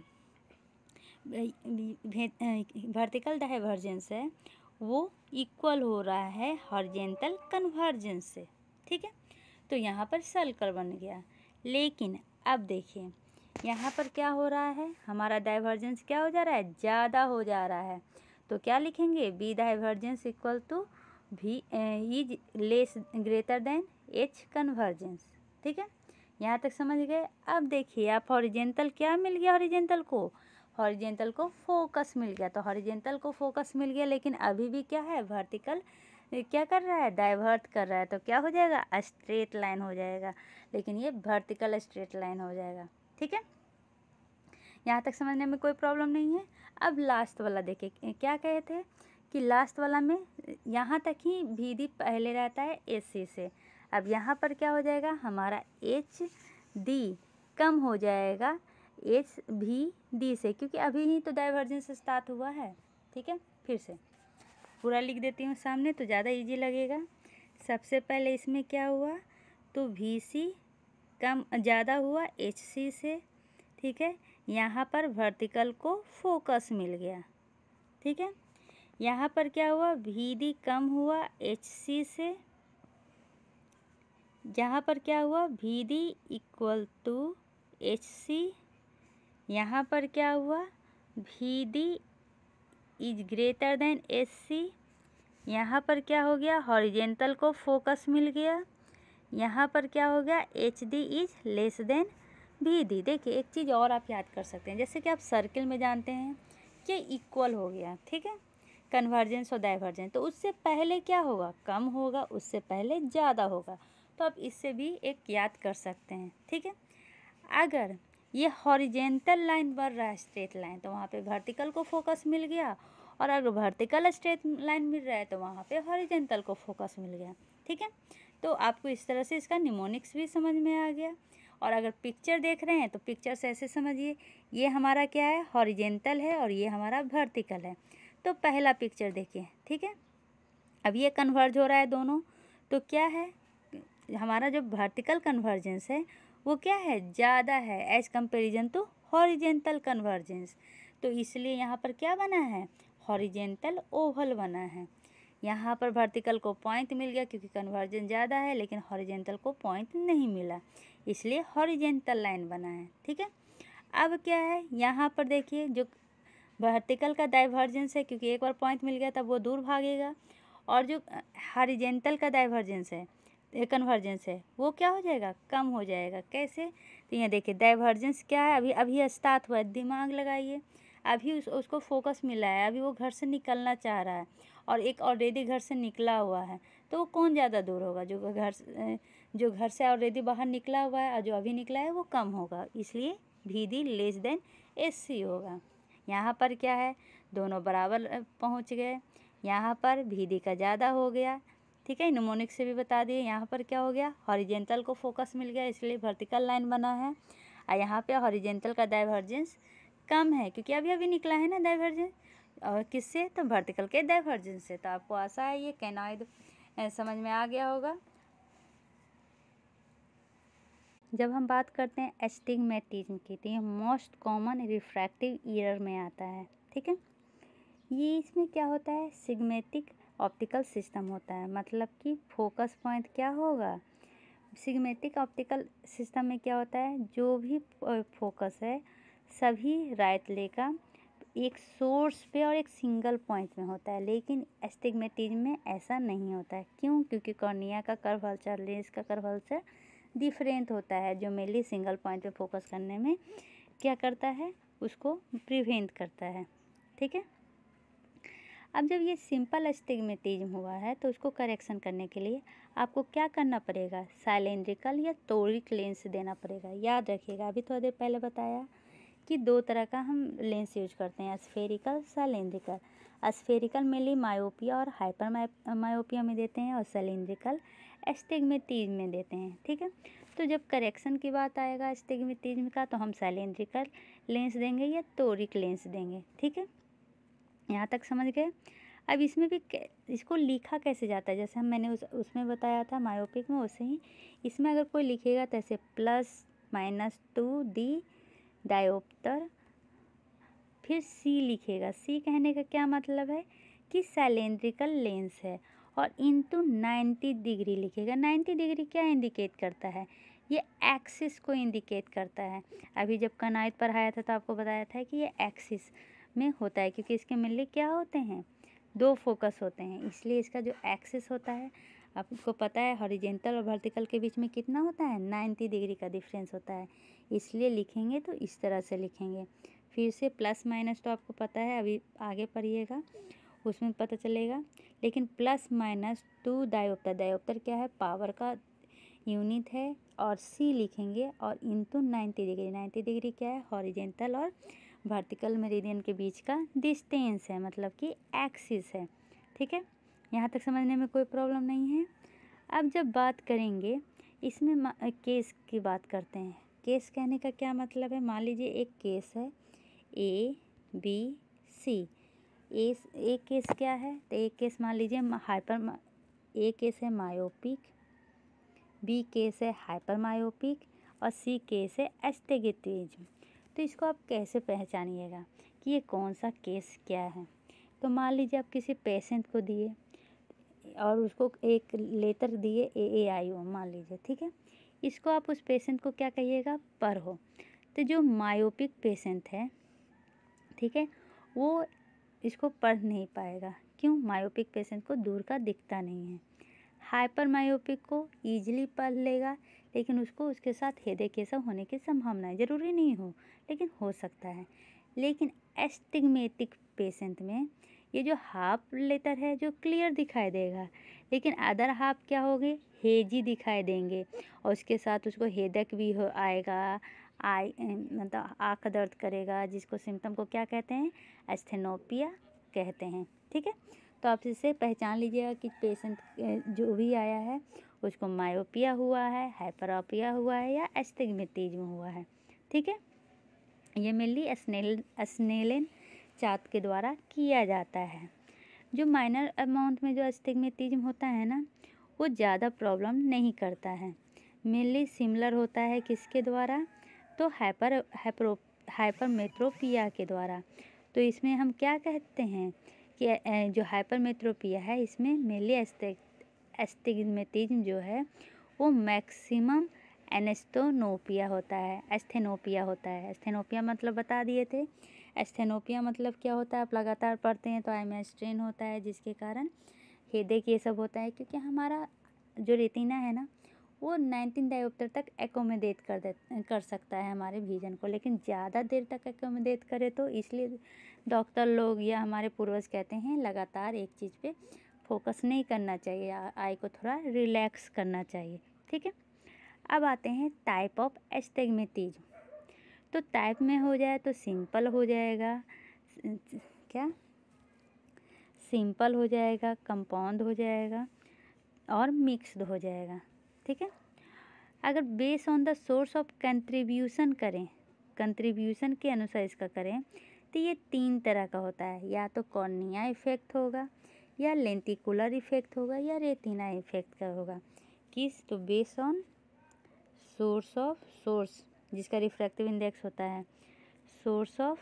वर्टिकल डाइवर्जेंस है वो इक्वल हो रहा है हॉरिजेंटल कन्वर्जेंस से, ठीक है। तो यहाँ पर सर्कल बन गया। लेकिन अब देखिए यहाँ पर क्या हो रहा है, हमारा डाइवर्जेंस क्या हो जा रहा है, ज़्यादा हो जा रहा है। तो क्या लिखेंगे, B divergence equal to V is less greater than H convergence, ठीक है। यहाँ तक समझ गए। अब देखिए आप हॉरिजेंटल क्या मिल गया, हॉरिजेंटल को फोकस मिल गया। तो हॉरिजेंटल को फोकस मिल गया लेकिन अभी भी क्या है, वर्टिकल क्या कर रहा है, डाइवर्ट कर रहा है। तो क्या हो जाएगा, स्ट्रेट लाइन हो जाएगा, लेकिन ये वर्टिकल स्ट्रेट लाइन हो जाएगा, ठीक है। यहाँ तक समझने में कोई प्रॉब्लम नहीं है। अब लास्ट वाला देखिए क्या कहे थे कि लास्ट वाला में यहाँ तक ही वी डी पहले रहता है एच सी से। अब यहाँ पर क्या हो जाएगा, हमारा एच डी कम हो जाएगा एच भी डी से, क्योंकि अभी ही तो डाइवर्जेंस स्टार्ट हुआ है, ठीक है। फिर से पूरा लिख देती हूँ सामने तो ज़्यादा इजी लगेगा। सबसे पहले इसमें क्या हुआ, तो वी सी कम ज़्यादा हुआ एच सी से, ठीक है। यहाँ पर वर्टिकल को फोकस मिल गया, ठीक है। यहाँ पर क्या हुआ, वी डी कम हुआ एच सी से, यहाँ पर क्या हुआ, V D equal to H C. यहाँ पर क्या हुआ, V D is greater than H C. यहाँ पर क्या हो गया, हॉरिजेंटल को फोकस मिल गया। यहाँ पर क्या हो गया, H D is less than V D. देखिए एक चीज़ और आप याद कर सकते हैं, जैसे कि आप सर्किल में जानते हैं कि इक्वल हो गया, ठीक है, कन्वर्जेंस और डाइवर्जेंस। तो उससे पहले क्या होगा, कम होगा, उससे पहले ज़्यादा होगा। तो आप इससे भी एक याद कर सकते हैं, ठीक है। अगर ये हॉरिजेंटल लाइन बढ़ रहा है, स्ट्रेट लाइन, तो वहाँ पे वर्टिकल को फोकस मिल गया, और अगर वर्टिकल स्ट्रेट लाइन मिल रहा है तो वहाँ पे हॉरिजेंटल को फोकस मिल गया, ठीक है। तो आपको इस तरह से इसका निमोनिक्स भी समझ में आ गया। और अगर पिक्चर देख रहे हैं तो पिक्चर से ऐसे समझिए, ये हमारा क्या है, हॉरिजेंटल है और ये हमारा वर्टिकल है। तो पहला पिक्चर देखिए, ठीक है। अब ये कन्वर्ज हो रहा है दोनों, तो क्या है, हमारा जो वर्टिकल कन्वर्जेंस है वो क्या है, ज़्यादा है as comparison to horizontal convergence. तो इसलिए यहाँ पर क्या बना है, हॉरिजेंटल ओवल बना है। यहाँ पर वर्टिकल को पॉइंट मिल गया क्योंकि कन्वर्जेंस ज़्यादा है, लेकिन हॉरिजेंटल को पॉइंट नहीं मिला, इसलिए हॉरिजेंटल लाइन बना है, ठीक है। अब क्या है, यहाँ पर देखिए जो वर्टिकल का डाइवर्जेंस है, क्योंकि एक बार पॉइंट मिल गया तब वो दूर भागेगा, और जो हॉरिजेंटल का डाइवर्जेंस है, कन्वर्जेंस है, वो क्या हो जाएगा, कम हो जाएगा। कैसे, तो यहाँ देखिए डाइवर्जेंस क्या है, अभी स्टार्ट हुआ है, दिमाग लगाइए। अभी उसको फोकस मिला है, अभी वो घर से निकलना चाह रहा है, और एक ऑलरेडी घर से निकला हुआ है, तो वो कौन ज़्यादा दूर होगा? जो घर से ऑलरेडी बाहर निकला हुआ है और जो अभी निकला है वो कम होगा, इसलिए VD लेस देन SC होगा। यहाँ पर क्या है, दोनों बराबर पहुँच गए। यहाँ पर VD का ज़्यादा हो गया, ठीक है, निमोनिक से भी बता दिए। यहाँ पर क्या हो गया, हॉरिजेंटल को फोकस मिल गया, इसलिए वर्टिकल लाइन बना है। और यहाँ पे हॉरिजेंटल का डाइवर्जेंस कम है, क्योंकि अभी अभी निकला है ना डाइवर्जेंस, और किससे, तो वर्टिकल के डाइवर्जेंस से। तो आपको आशा है ये कैनॉइड समझ में आ गया होगा। जब हम बात करते हैं एस्टिग्मेटिज्म की, तो ये मोस्ट कॉमन रिफ्रैक्टिव एरर में आता है, ठीक है। ये इसमें क्या होता है, सिग्मेटिक ऑप्टिकल सिस्टम होता है, मतलब कि फोकस पॉइंट क्या होगा, सिग्मेटिक ऑप्टिकल सिस्टम में क्या होता है, जो भी फोकस है सभी राइट ले का एक सोर्स पे और एक सिंगल पॉइंट में होता है। लेकिन एस्टिग्मेटिज्म में ऐसा नहीं होता है। क्यों? क्योंकि कॉर्निया का कर्वेचर, लेंस का कर्वेचर डिफरेंट होता है, जो मेनली सिंगल पॉइंट पे फोकस करने में क्या करता है, उसको प्रिवेंट करता है, ठीक है। अब जब ये सिंपल एस्टिग्मेटिज्म हुआ है, तो उसको करेक्शन करने के लिए आपको क्या करना पड़ेगा, साइलेंड्रिकल या टोरिक लेंस देना पड़ेगा। याद रखिएगा, अभी थोड़ी देर पहले बताया कि दो तरह का हम लेंस यूज करते हैं, spherical, cylindrical. Spherical mainly myopia और हाइपर मायोपिया में देते हैं, और साइलेंड्रिकल एस्टिग्मेटिज्म में देते हैं, ठीक है। तो जब करेक्शन की बात आएगा एस्टिग्मेटिज्म का, तो हम साइलेंड्रिकल लेंस देंगे या टोरिक लेंस देंगे, ठीक है। यहाँ तक समझ गए। अब इसमें भी इसको लिखा कैसे जाता है, जैसे मैंने उसमें बताया था मायोपिक में, वैसे ही इसमें अगर कोई लिखेगा तो ऐसे +-2D डायोप्टर, फिर C लिखेगा। C कहने का क्या मतलब है कि साइलेंड्रिकल लेंस है, और इनटू 90 डिग्री लिखेगा। 90 डिग्री क्या इंडिकेट करता है, ये एक्सिस को इंडिकेट करता है। अभी जब कनाइट पर आया था तो आपको बताया था कि ये एक्सिस में होता है, क्योंकि इसके मेनली क्या होते हैं, दो फोकस होते हैं, इसलिए इसका जो एक्सिस होता है, आपको पता है हॉरिजेंटल और वर्टिकल के बीच में कितना होता है, 90 डिग्री का डिफरेंस होता है। इसलिए लिखेंगे तो इस तरह से लिखेंगे। फिर से प्लस माइनस तो आपको पता है, अभी आगे पढ़िएगा उसमें पता चलेगा। लेकिन +-2 डायोप्टर, डायोप्टर क्या है, पावर का यूनिट है, और C लिखेंगे, और इनटू 90 डिग्री। 90 डिग्री क्या है, हॉरिजेंटल और वर्टिकल मेरिडियन के बीच का डिस्टेंस है, मतलब कि एक्सिस है, ठीक है। यहाँ तक समझने में कोई प्रॉब्लम नहीं है। अब जब बात करेंगे इसमें केस की बात करते हैं। केस कहने का क्या मतलब है, मान लीजिए एक केस है ABC। एक केस क्या है, तो एक केस मान लीजिए A केस है मायोपिक, B केस है हाइपर मायोपिक, और C केस है एस्टिग्मेटिज्म। तो इसको आप कैसे पहचानिएगा कि ये कौन सा केस क्या है। तो मान लीजिए आप किसी पेशेंट को दिए और उसको एक लेटर दिए AAIO मान लीजिए, ठीक है। इसको आप उस पेशेंट को क्या कहिएगा, पढ़ो। तो जो मायोपिक पेशेंट है, ठीक है, वो इसको पढ़ नहीं पाएगा। क्यों? मायोपिक पेशेंट को दूर का दिखता नहीं है। हाइपर मायोपिक को ईजिली पढ़ लेगा, लेकिन उसको उसके साथ हेडेक ये सब होने की संभावना है, ज़रूरी नहीं हो लेकिन हो सकता है। लेकिन एस्टिग्मेटिक पेशेंट में ये जो हाफ लेटर है जो क्लियर दिखाई देगा, लेकिन अदर हाफ क्या होगी, हेजी दिखाई देंगे, और उसके साथ उसको हेडेक भी हो आएगा, मतलब आँख दर्द करेगा, जिसको सिम्टम को क्या कहते हैं, एस्थेनोपिया कहते हैं, ठीक है। तो आप इसे पहचान लीजिएगा कि पेशेंट जो भी आया है उसको मायोपिया हुआ है, हाइपरोपिया हुआ है, या एस्टिग्मेटिज्म हुआ है, ठीक है। ये मेनली स्नेलन चार्ट के द्वारा किया जाता है। जो माइनर अमाउंट में जो एस्टिग्मेटिज्म होता है ना, वो ज़्यादा प्रॉब्लम नहीं करता है, मेनली सिमिलर होता है किसके द्वारा, तो हाइपरमेट्रोपिया के द्वारा। तो इसमें हम क्या कहते हैं कि जो हाइपरमेट्रोपिया है, इसमें मेनली एस्टिग्मेटिज्म जो है वो मैक्सिमम एस्थेनोपिया होता है। एस्थेनोपिया मतलब बता दिए थे। एस्थेनोपिया मतलब क्या होता है, आप लगातार पढ़ते हैं तो आई में स्ट्रेन होता है, जिसके कारण हेडेक ये सब होता है, क्योंकि हमारा जो रेटिना है ना, वो 19 डायोप्टर तक एकोमोडेट कर सकता है हमारे विजन को, लेकिन ज़्यादा देर तक एकोमोडेट करे तो इसलिए डॉक्टर लोग या हमारे पूर्वज कहते हैं लगातार एक चीज़ पे फोकस नहीं करना चाहिए, आई को थोड़ा रिलैक्स करना चाहिए। ठीक है, अब आते हैं टाइप ऑफ एस्टिग्मेटिज्म। तो टाइप में हो जाए तो सिंपल हो जाएगा, क्या सिंपल हो जाएगा, कंपाउंड हो जाएगा और मिक्स्ड हो जाएगा। ठीक है, अगर base on the source of contribution करें, कंट्रीब्यूशन के अनुसार इसका करें तो ये 3 तरह का होता है, या तो कॉर्निया इफेक्ट होगा, या लेंटिकुलर इफेक्ट होगा, या रेटिना इफेक्ट का होगा। किस? तो बेस ऑन सोर्स जिसका रिफ्रैक्टिव इंडेक्स होता है सोर्स ऑफ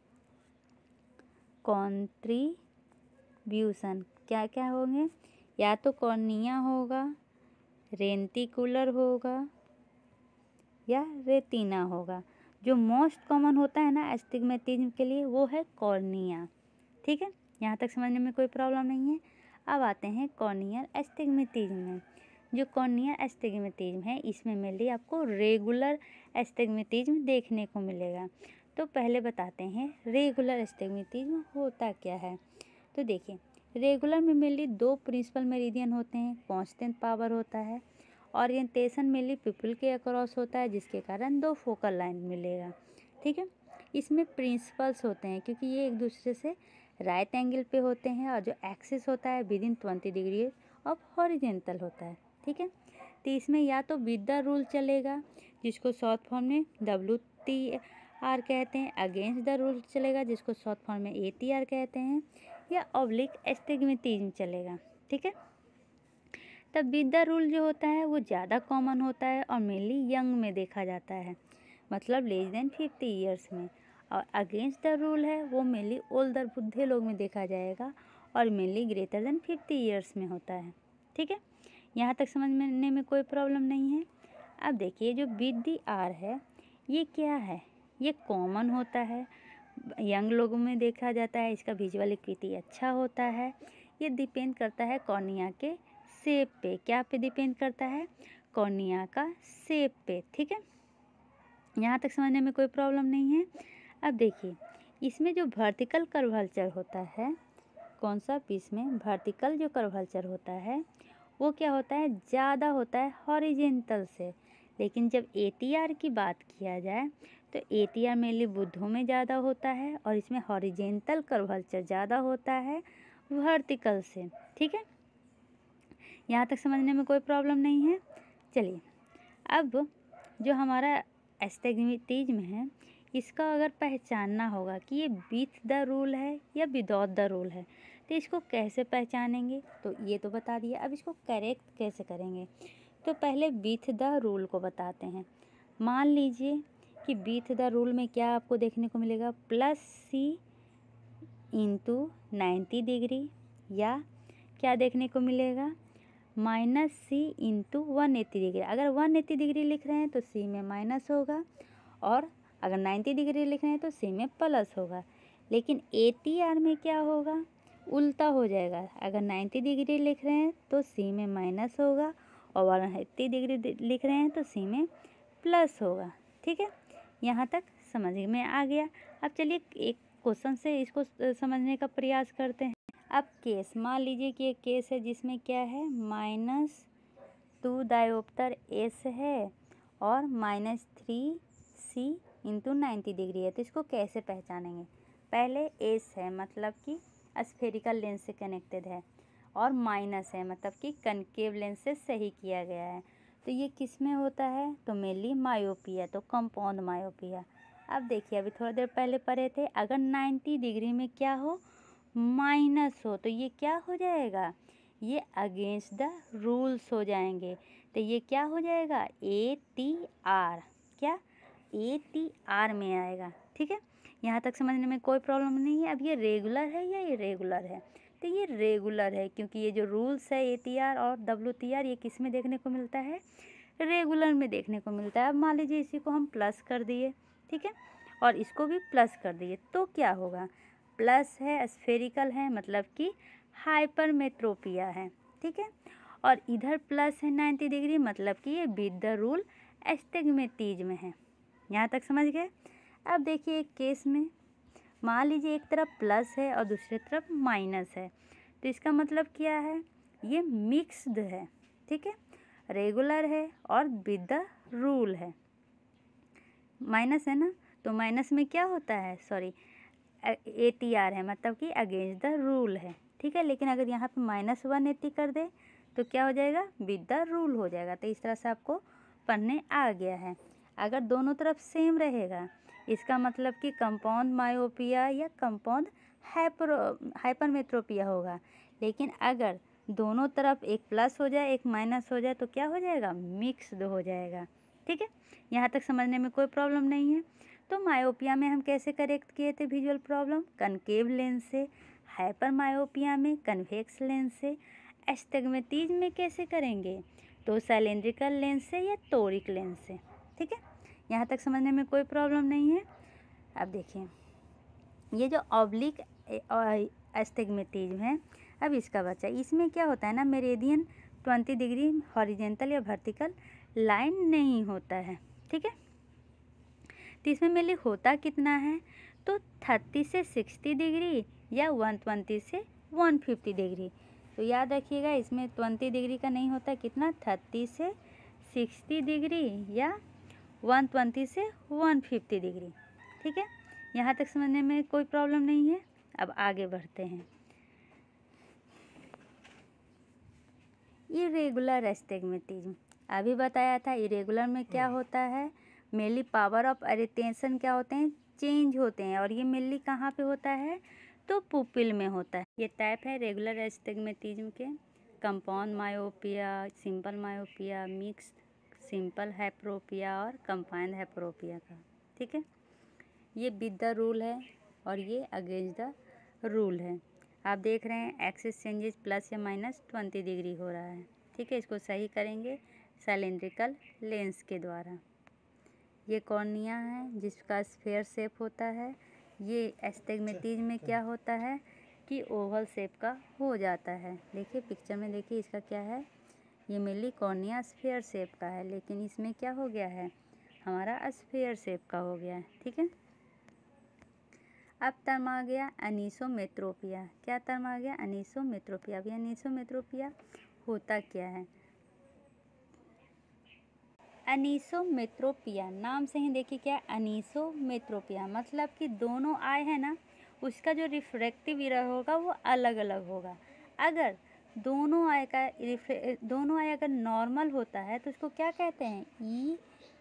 कंट्रीब्यूशन। क्या क्या होंगे? या तो कॉर्निया होगा, रेंटिकुलर होगा, या रेटिना होगा। जो मोस्ट कॉमन होता है ना एस्टिग्मेटिज्म के लिए वो है कॉर्निया। ठीक है, यहाँ तक समझने में कोई प्रॉब्लम नहीं है। अब आते हैं कॉर्नियल एस्टिग्मेटिज्म में। जो कॉर्नियल एस्टिग्मेटिज्म है इसमें मेनली आपको रेगुलर एस्टिग्मेटिज्म देखने को मिलेगा। तो पहले बताते हैं रेगुलर एस्टिग्मेटिज्म होता क्या है। तो देखिए, रेगुलर में मेनली 2 प्रिंसिपल मेरिडियन होते हैं, कांस्टेंट पावर होता है, ओरिएंटेशन मेनली पिपल के अक्रॉस होता है, जिसके कारण 2 फोकल लाइन मिलेगा। ठीक है, इसमें प्रिंसिपल्स होते हैं क्योंकि ये एक दूसरे से राइट एंगल पे होते हैं, और जो एक्सिस होता है within 20 degree of horizontal होता है। ठीक है, तो इसमें या तो विद द रूल चलेगा, जिसको शॉर्ट फॉर्म में WTR कहते हैं, अगेंस्ट द रूल चलेगा, जिसको शॉर्ट फॉर्म में ATR कहते हैं, या ऑब्लिक एस्टिग्मेटिज्म चलेगा। ठीक है, तब विद द रूल जो होता है वो ज़्यादा कॉमन होता है और मेनली यंग में देखा जाता है, मतलब लेस देन 50 ईयर्स में। और अगेंस्ट द रूल है वो मेनली ओल्डर बुढ़े लोग में देखा जाएगा और मेनली ग्रेटर देन 50 ईयर्स में होता है। ठीक है, यहाँ तक समझने में कोई प्रॉब्लम नहीं है। अब देखिए, जो BDR है ये क्या है? ये कॉमन होता है, यंग लोगों में देखा जाता है, इसका विजुअल एक्यूटी अच्छा होता है। ये डिपेंड करता है कॉर्निया के शेप पे। क्या पे डिपेंड करता है? कॉर्निया का शेप पे। ठीक है, यहाँ तक समझने में कोई प्रॉब्लम नहीं है। अब देखिए, इसमें जो वर्टिकल कर्वेचर होता है, कौन सा पीस में वर्टिकल जो कर्वेचर होता है वो क्या होता है? ज़्यादा होता है हॉरिजेंटल से। लेकिन जब ATR की बात किया जाए तो ATR मेनली बुद्धों में ज़्यादा होता है और इसमें हॉरिजेंटल कर्वेचर ज़्यादा होता है वर्टिकल से। ठीक है, यहाँ तक समझने में कोई प्रॉब्लम नहीं है। चलिए, अब जो हमारा एस्टिग्मेटिज्म है इसका अगर पहचानना होगा कि ये विथ द रूल है या विदाउट द रूल है, तो इसको कैसे पहचानेंगे? तो ये तो बता दिया, अब इसको करेक्ट कैसे करेंगे? तो पहले विथ द रूल को बताते हैं। मान लीजिए कि विथ द रूल में क्या आपको देखने को मिलेगा? +C × 90 डिग्री, या क्या देखने को मिलेगा? -C × 180 degree. अगर 180 डिग्री लिख रहे हैं तो C में माइनस होगा, और अगर 90 डिग्री लिख रहे हैं तो C में प्लस होगा। लेकिन ATR में क्या होगा? उल्टा हो जाएगा। अगर 90 डिग्री लिख रहे हैं तो C में माइनस होगा, और 180 डिग्री लिख रहे हैं तो C में प्लस होगा। ठीक है, यहाँ तक समझ में आ गया। अब चलिए एक क्वेश्चन से इसको समझने का प्रयास करते हैं। अब केस, मान लीजिए कि एक केस है जिसमें क्या है? -2 डायोप्टर S है और -3C × 90 डिग्री है। तो इसको कैसे पहचानेंगे? पहले S है मतलब कि स्फेरिकल लेंस से कनेक्टेड है, और माइनस है मतलब कि कनकेव लेंस से सही किया गया है। तो ये किस में होता है? तो मेनली मायोपिया, तो कंपाउंड मायोपिया। अब देखिए, अभी थोड़ा देर पहले पढ़े थे, अगर 90 डिग्री में क्या हो? माइनस हो, तो ये क्या हो जाएगा? ये अगेंस्ट द रूल्स हो जाएंगे। तो ये क्या हो जाएगा? ATR। क्या? ATR में आएगा। ठीक है, यहाँ तक समझने में कोई प्रॉब्लम नहीं है। अब ये रेगुलर है या इरेगुलर है? तो ये रेगुलर है, क्योंकि ये जो रूल्स है ATR और WTR ये किस में देखने को मिलता है? रेगुलर में देखने को मिलता है। अब मान लीजिए इसी को हम प्लस कर दिए, ठीक है, और इसको भी प्लस कर दिए, तो क्या होगा? प्लस है, स्फेरिकल है, मतलब कि हाइपरमेट्रोपिया है। ठीक है, और इधर प्लस है 90 डिग्री, मतलब कि ये विद द रूल एस्टिग्मेटिज्म है। यहाँ तक समझ गए। अब देखिए एक केस में मान लीजिए एक तरफ प्लस है और दूसरी तरफ माइनस है, तो इसका मतलब क्या है, ये मिक्स्ड है, ठीक है, रेगुलर है और विद द रूल है। माइनस है ना, तो माइनस में क्या होता है, सॉरी ATR है, मतलब कि अगेंस्ट द रूल है, ठीक है। लेकिन अगर यहाँ पे -180 कर दे तो क्या हो जाएगा, विद द रूल हो जाएगा। तो इस तरह से आपको पढ़ने आ गया है। अगर दोनों तरफ सेम रहेगा इसका मतलब कि कंपाउंड मायोपिया या कंपाउंड हाइपरमेट्रोपिया होगा। लेकिन अगर दोनों तरफ एक प्लस हो जाए एक माइनस हो जाए तो क्या हो जाएगा, मिक्स्ड हो जाएगा, ठीक है। यहाँ तक समझने में कोई प्रॉब्लम नहीं है। तो मायोपिया में हम कैसे करेक्ट किए थे विजुअल प्रॉब्लम, कनकेव लेंस से, हाइपर मायोपिया में कन्वेक्स लेंस से, एस्टिग्मेटिज्म में कैसे करेंगे, तो सिलिंड्रिकल लेंस से या टोरिक लेंस से, ठीक है। यहाँ तक समझने में कोई प्रॉब्लम नहीं है। अब देखिए ये जो ऑब्लिक एस्टिग्मेटिज्म है, अब इसका बच्चा, इसमें क्या होता है ना, मेरिडियन 20 डिग्री हॉरिजेंटल या वर्टिकल लाइन नहीं होता है, ठीक है। तो इसमें मेनली होता कितना है, तो 30 से 60 डिग्री या 120 से 150 डिग्री। तो याद रखिएगा इसमें 20 डिग्री का नहीं होता, कितना, 30 से 60 डिग्री या 120 से 150 डिग्री, ठीक है। यहाँ तक समझने में कोई प्रॉब्लम नहीं है। अब आगे बढ़ते हैं। इरेगुलर एस्टिग्मेटिज्म, अभी बताया था इरेगुलर में क्या होता है, मेनली पावर ऑफ अरेटेंशन क्या होते हैं, चेंज होते हैं, और ये मेनली कहाँ पे होता है, तो पुपिल में होता है। ये टाइप है रेगुलर एस्टिग्मेटिज्म के, compound myopia, simple myopia, mixed simple hyperopia और कंपाउंड हाइपरोपिया का, ठीक है। ये विद द रूल है और ये अगेंस्ट द रूल है। आप देख रहे हैं एक्सिस चेंजेस प्लस या -20 डिग्री हो रहा है, ठीक है। इसको सही करेंगे सिलिंड्रिकल लेंस के द्वारा। ये कॉर्निया है जिसका स्फेयर शेप होता है। ये एस्टिग्मेटिज्म में क्या होता है कि ओवल शेप का हो जाता है। देखिए पिक्चर में, देखिए इसका क्या है, ये मेनली कॉर्निया स्फेयर शेप का है, लेकिन इसमें क्या हो गया है, हमारा स्फेयर शेप का हो गया है, ठीक है। अब टर्म आ गया अनीसोमेट्रोपिया। क्या टर्म आ गया, अनीसोमेट्रोपिया। अभी अनीसोमेट्रोपिया होता क्या है, अनीसोमेट्रोपिया नाम से ही देखिए क्या, अनीसोमेट्रोपिया मतलब कि दोनों आई है ना, उसका जो रिफ्रैक्टिव एरर होगा वो अलग अलग होगा। अगर दोनों आई अगर नॉर्मल होता है तो उसको क्या कहते हैं, ई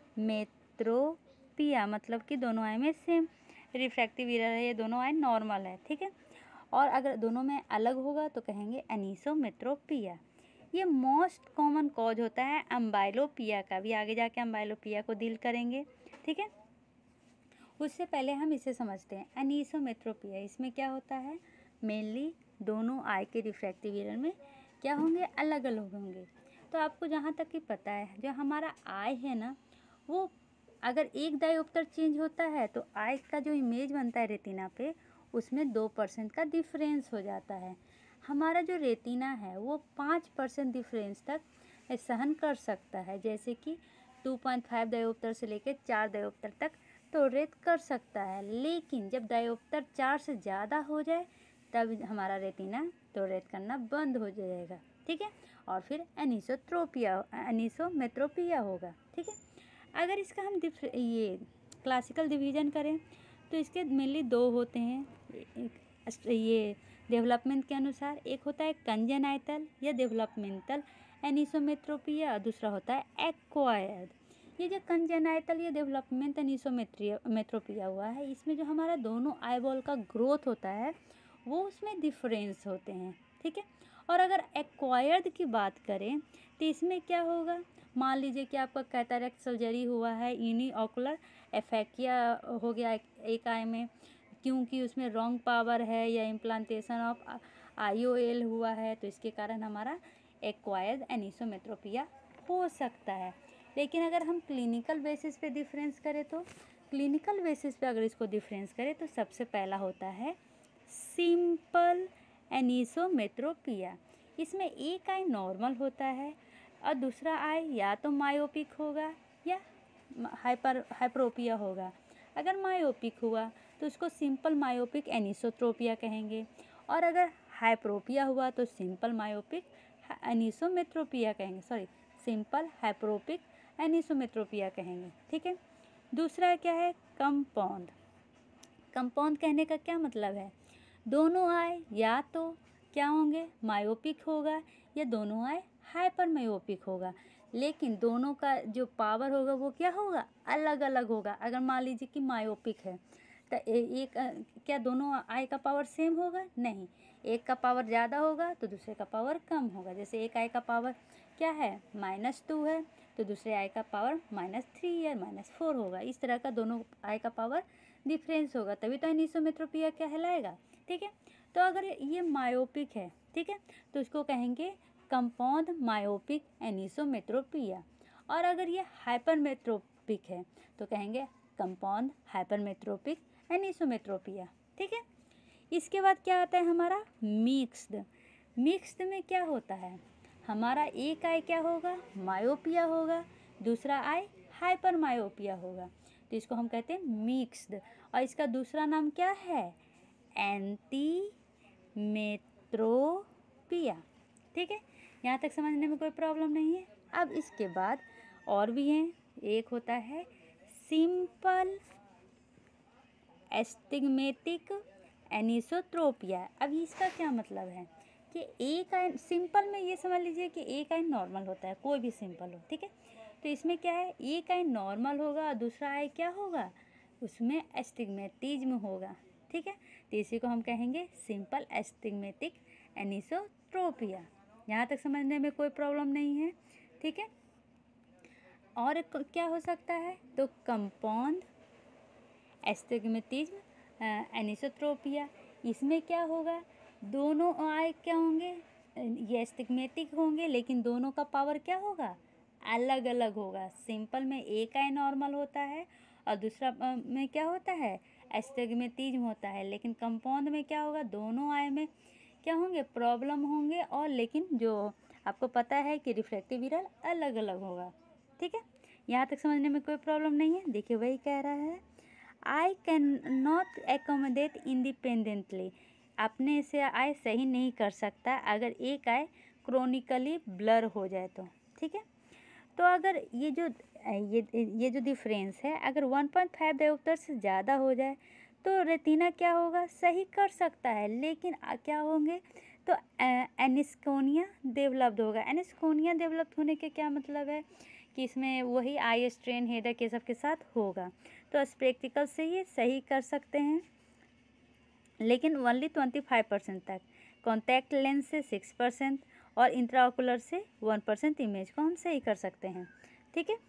मेट्रोपिया, मतलब कि दोनों आई में सेम रिफ्रैक्टिव एरर है, ये दोनों आई नॉर्मल है, ठीक है। और अगर दोनों में अलग होगा तो कहेंगे अनीसोमेट्रोपिया। ये मोस्ट कॉमन कॉज होता है अम्बाइलोपिया का, भी आगे जाके अम्बाइलोपिया को डील करेंगे, ठीक है। उससे पहले हम इसे समझते हैं अनीसोमेट्रोपिया। इसमें क्या होता है, मेनली दोनों आई के रिफ्रैक्टिव एरर में क्या होंगे, अलग अलग होंगे। तो आपको जहाँ तक कि पता है जो हमारा आई है ना, वो अगर एक डायोप्टर चेंज होता है तो आई का जो इमेज बनता है रेटिना पे, उसमें 2% का डिफरेंस हो जाता है। हमारा जो रेटिना है वो 5% डिफरेंस तक सहन कर सकता है, जैसे कि 2.5 डायोप्टर से लेकर 4 डायोप्टर तक टॉलरेट कर सकता है। लेकिन जब डायोप्टर 4 से ज़्यादा हो जाए तब हमारा रेटिना टॉलरेट करना बंद हो जाएगा, ठीक है, और फिर अनीसोमेट्रोपिया होगा, ठीक है। अगर इसका हम ये क्लासिकल डिवीज़न करें तो इसके मेनली 2 होते हैं, ये डेवलपमेंट के अनुसार। एक होता है कंजेनाइटल या डेवलपमेंटल एनीसोमेट्रोपिया, दूसरा होता है एक्वायर्ड। ये जो कंजेनाइटल या डेवलपमेंट एनीसोमेट्रोपिया हुआ है, इसमें जो हमारा दोनों आईबॉल का ग्रोथ होता है वो उसमें डिफरेंस होते हैं, ठीक है। और अगर एक्वायर्ड की बात करें तो इसमें क्या होगा, मान लीजिए कि आपका कैटरेक्ट सर्जरी हुआ है, यूनिओकुलर एफेक्टिया हो गया एक आई में, क्योंकि उसमें रॉन्ग पावर है या इम्प्लांटेशन ऑफ IOL हुआ है, तो इसके कारण हमारा एक्वायर्ड एनीसोमेट्रोपिया हो सकता है। लेकिन अगर हम क्लिनिकल बेसिस पे डिफरेंस करें तो क्लिनिकल बेसिस पे अगर इसको डिफरेंस करें तो सबसे पहला होता है सिंपल एनीसोमेट्रोपिया। इसमें एक आई नॉर्मल होता है और दूसरा आई या तो मायोपिक होगा या हाइपरोपिया होगा। अगर मायोपिक हुआ तो उसको सिंपल मायोपिक एनिसोट्रोपिया कहेंगे, और अगर हाइपरोपिया हुआ तो सिंपल मायोपिक एनिसोमेट्रोपिया कहेंगे, सिंपल हाइपरोपिक एनिसोमेट्रोपिया कहेंगे। ठीक है। दूसरा क्या है, कंपाउंड। कंपाउंड कहने का क्या मतलब है, दोनों आए या तो क्या होंगे, मायोपिक होगा या दोनों आए हाइपर मायोपिक होगा, लेकिन दोनों का जो पावर होगा वो क्या होगा, अलग अलग होगा। अगर मान लीजिए कि मायोपिक है तो एक क्या दोनों आई का पावर सेम होगा, नहीं, एक का पावर ज़्यादा होगा तो दूसरे का पावर कम होगा। जैसे एक आई का पावर क्या है, -2 है, तो दूसरे आई का पावर -3 या -4 होगा। इस तरह का दोनों आई का पावर डिफरेंस होगा, तभी तो एनिसोमेट्रोपिया कहलाएगा। ठीक है। तो अगर ये मायोपिक है, ठीक है, तो इसको कहेंगे कंपाउंड मायोपिक एनिसोमेट्रोपिया, और अगर ये हाइपरमेट्रोपिक है तो कहेंगे कंपाउंड हाइपरमेट्रोपिक एनिसोमेट्रोपिया। ठीक है। इसके बाद क्या आता है हमारा मिक्स्ड। मिक्स्ड में क्या होता है, हमारा एक आई क्या होगा, मायोपिया होगा, दूसरा आई हाइपर मायोपिया होगा, तो इसको हम कहते हैं मिक्स्ड। और इसका दूसरा नाम क्या है, एंटीमेट्रोपिया। ठीक है, यहाँ तक समझने में कोई प्रॉब्लम नहीं है। अब इसके बाद और भी हैं, एक होता है सिंपल एस्टिग्मेटिक एनिसोट्रोपिया। अब इसका क्या मतलब है कि एक आई सिंपल में ये समझ लीजिए कि एक आई नॉर्मल होता है, कोई भी सिंपल हो। ठीक है, तो इसमें क्या है, एक आई नॉर्मल होगा और दूसरा आई क्या होगा, उसमें एस्टिग्मेटिज्म होगा। ठीक है, तो इसी को हम कहेंगे सिंपल एस्टिग्मेटिक एनिसोट्रोपिया। यहाँ तक समझने में कोई प्रॉब्लम नहीं है। ठीक है, और क्या हो सकता है, तो कंपाउंड एस्टिग्मेटिज्म एनिसोट्रोपिया, इसमें क्या होगा, दोनों आई क्या होंगे, ये एस्टिग्मेटिक होंगे, लेकिन दोनों का पावर क्या होगा, अलग अलग होगा। सिंपल में एक आई नॉर्मल होता है और दूसरा में क्या होता है, एस्टिग्मेटिज्म होता है, लेकिन कंपाउंड में क्या होगा, दोनों आई में क्या होंगे, प्रॉब्लम होंगे, और लेकिन जो आपको पता है कि रिफ्रैक्टिव एरर अलग अलग होगा। ठीक है, यहाँ तक समझने में कोई प्रॉब्लम नहीं है। देखिए वही कह रहा है, I can not accommodate independently, अपने से आई सही नहीं कर सकता अगर एक आई क्रोनिकली ब्लर हो जाए तो। ठीक है, तो अगर ये जो डिफरेंस है, अगर 1.5 डायोप्टर से ज़्यादा हो जाए तो रेटिना क्या होगा, सही कर सकता है, लेकिन क्या होंगे, तो एनिस्कोनिया डेवलप्ड होगा। एनिस्कोनिया डेवलप्ड होने के क्या मतलब है कि इसमें वही आई स्ट्रेन, हेडेक ये सब के साथ होगा, तो स्पेक्टिकल से ये सही कर सकते हैं, लेकिन ओनली 25% तक, कॉन्टैक्ट लेंस से 6% और इंट्राओकुलर से 1% इमेज को हम सही कर सकते हैं। ठीक है,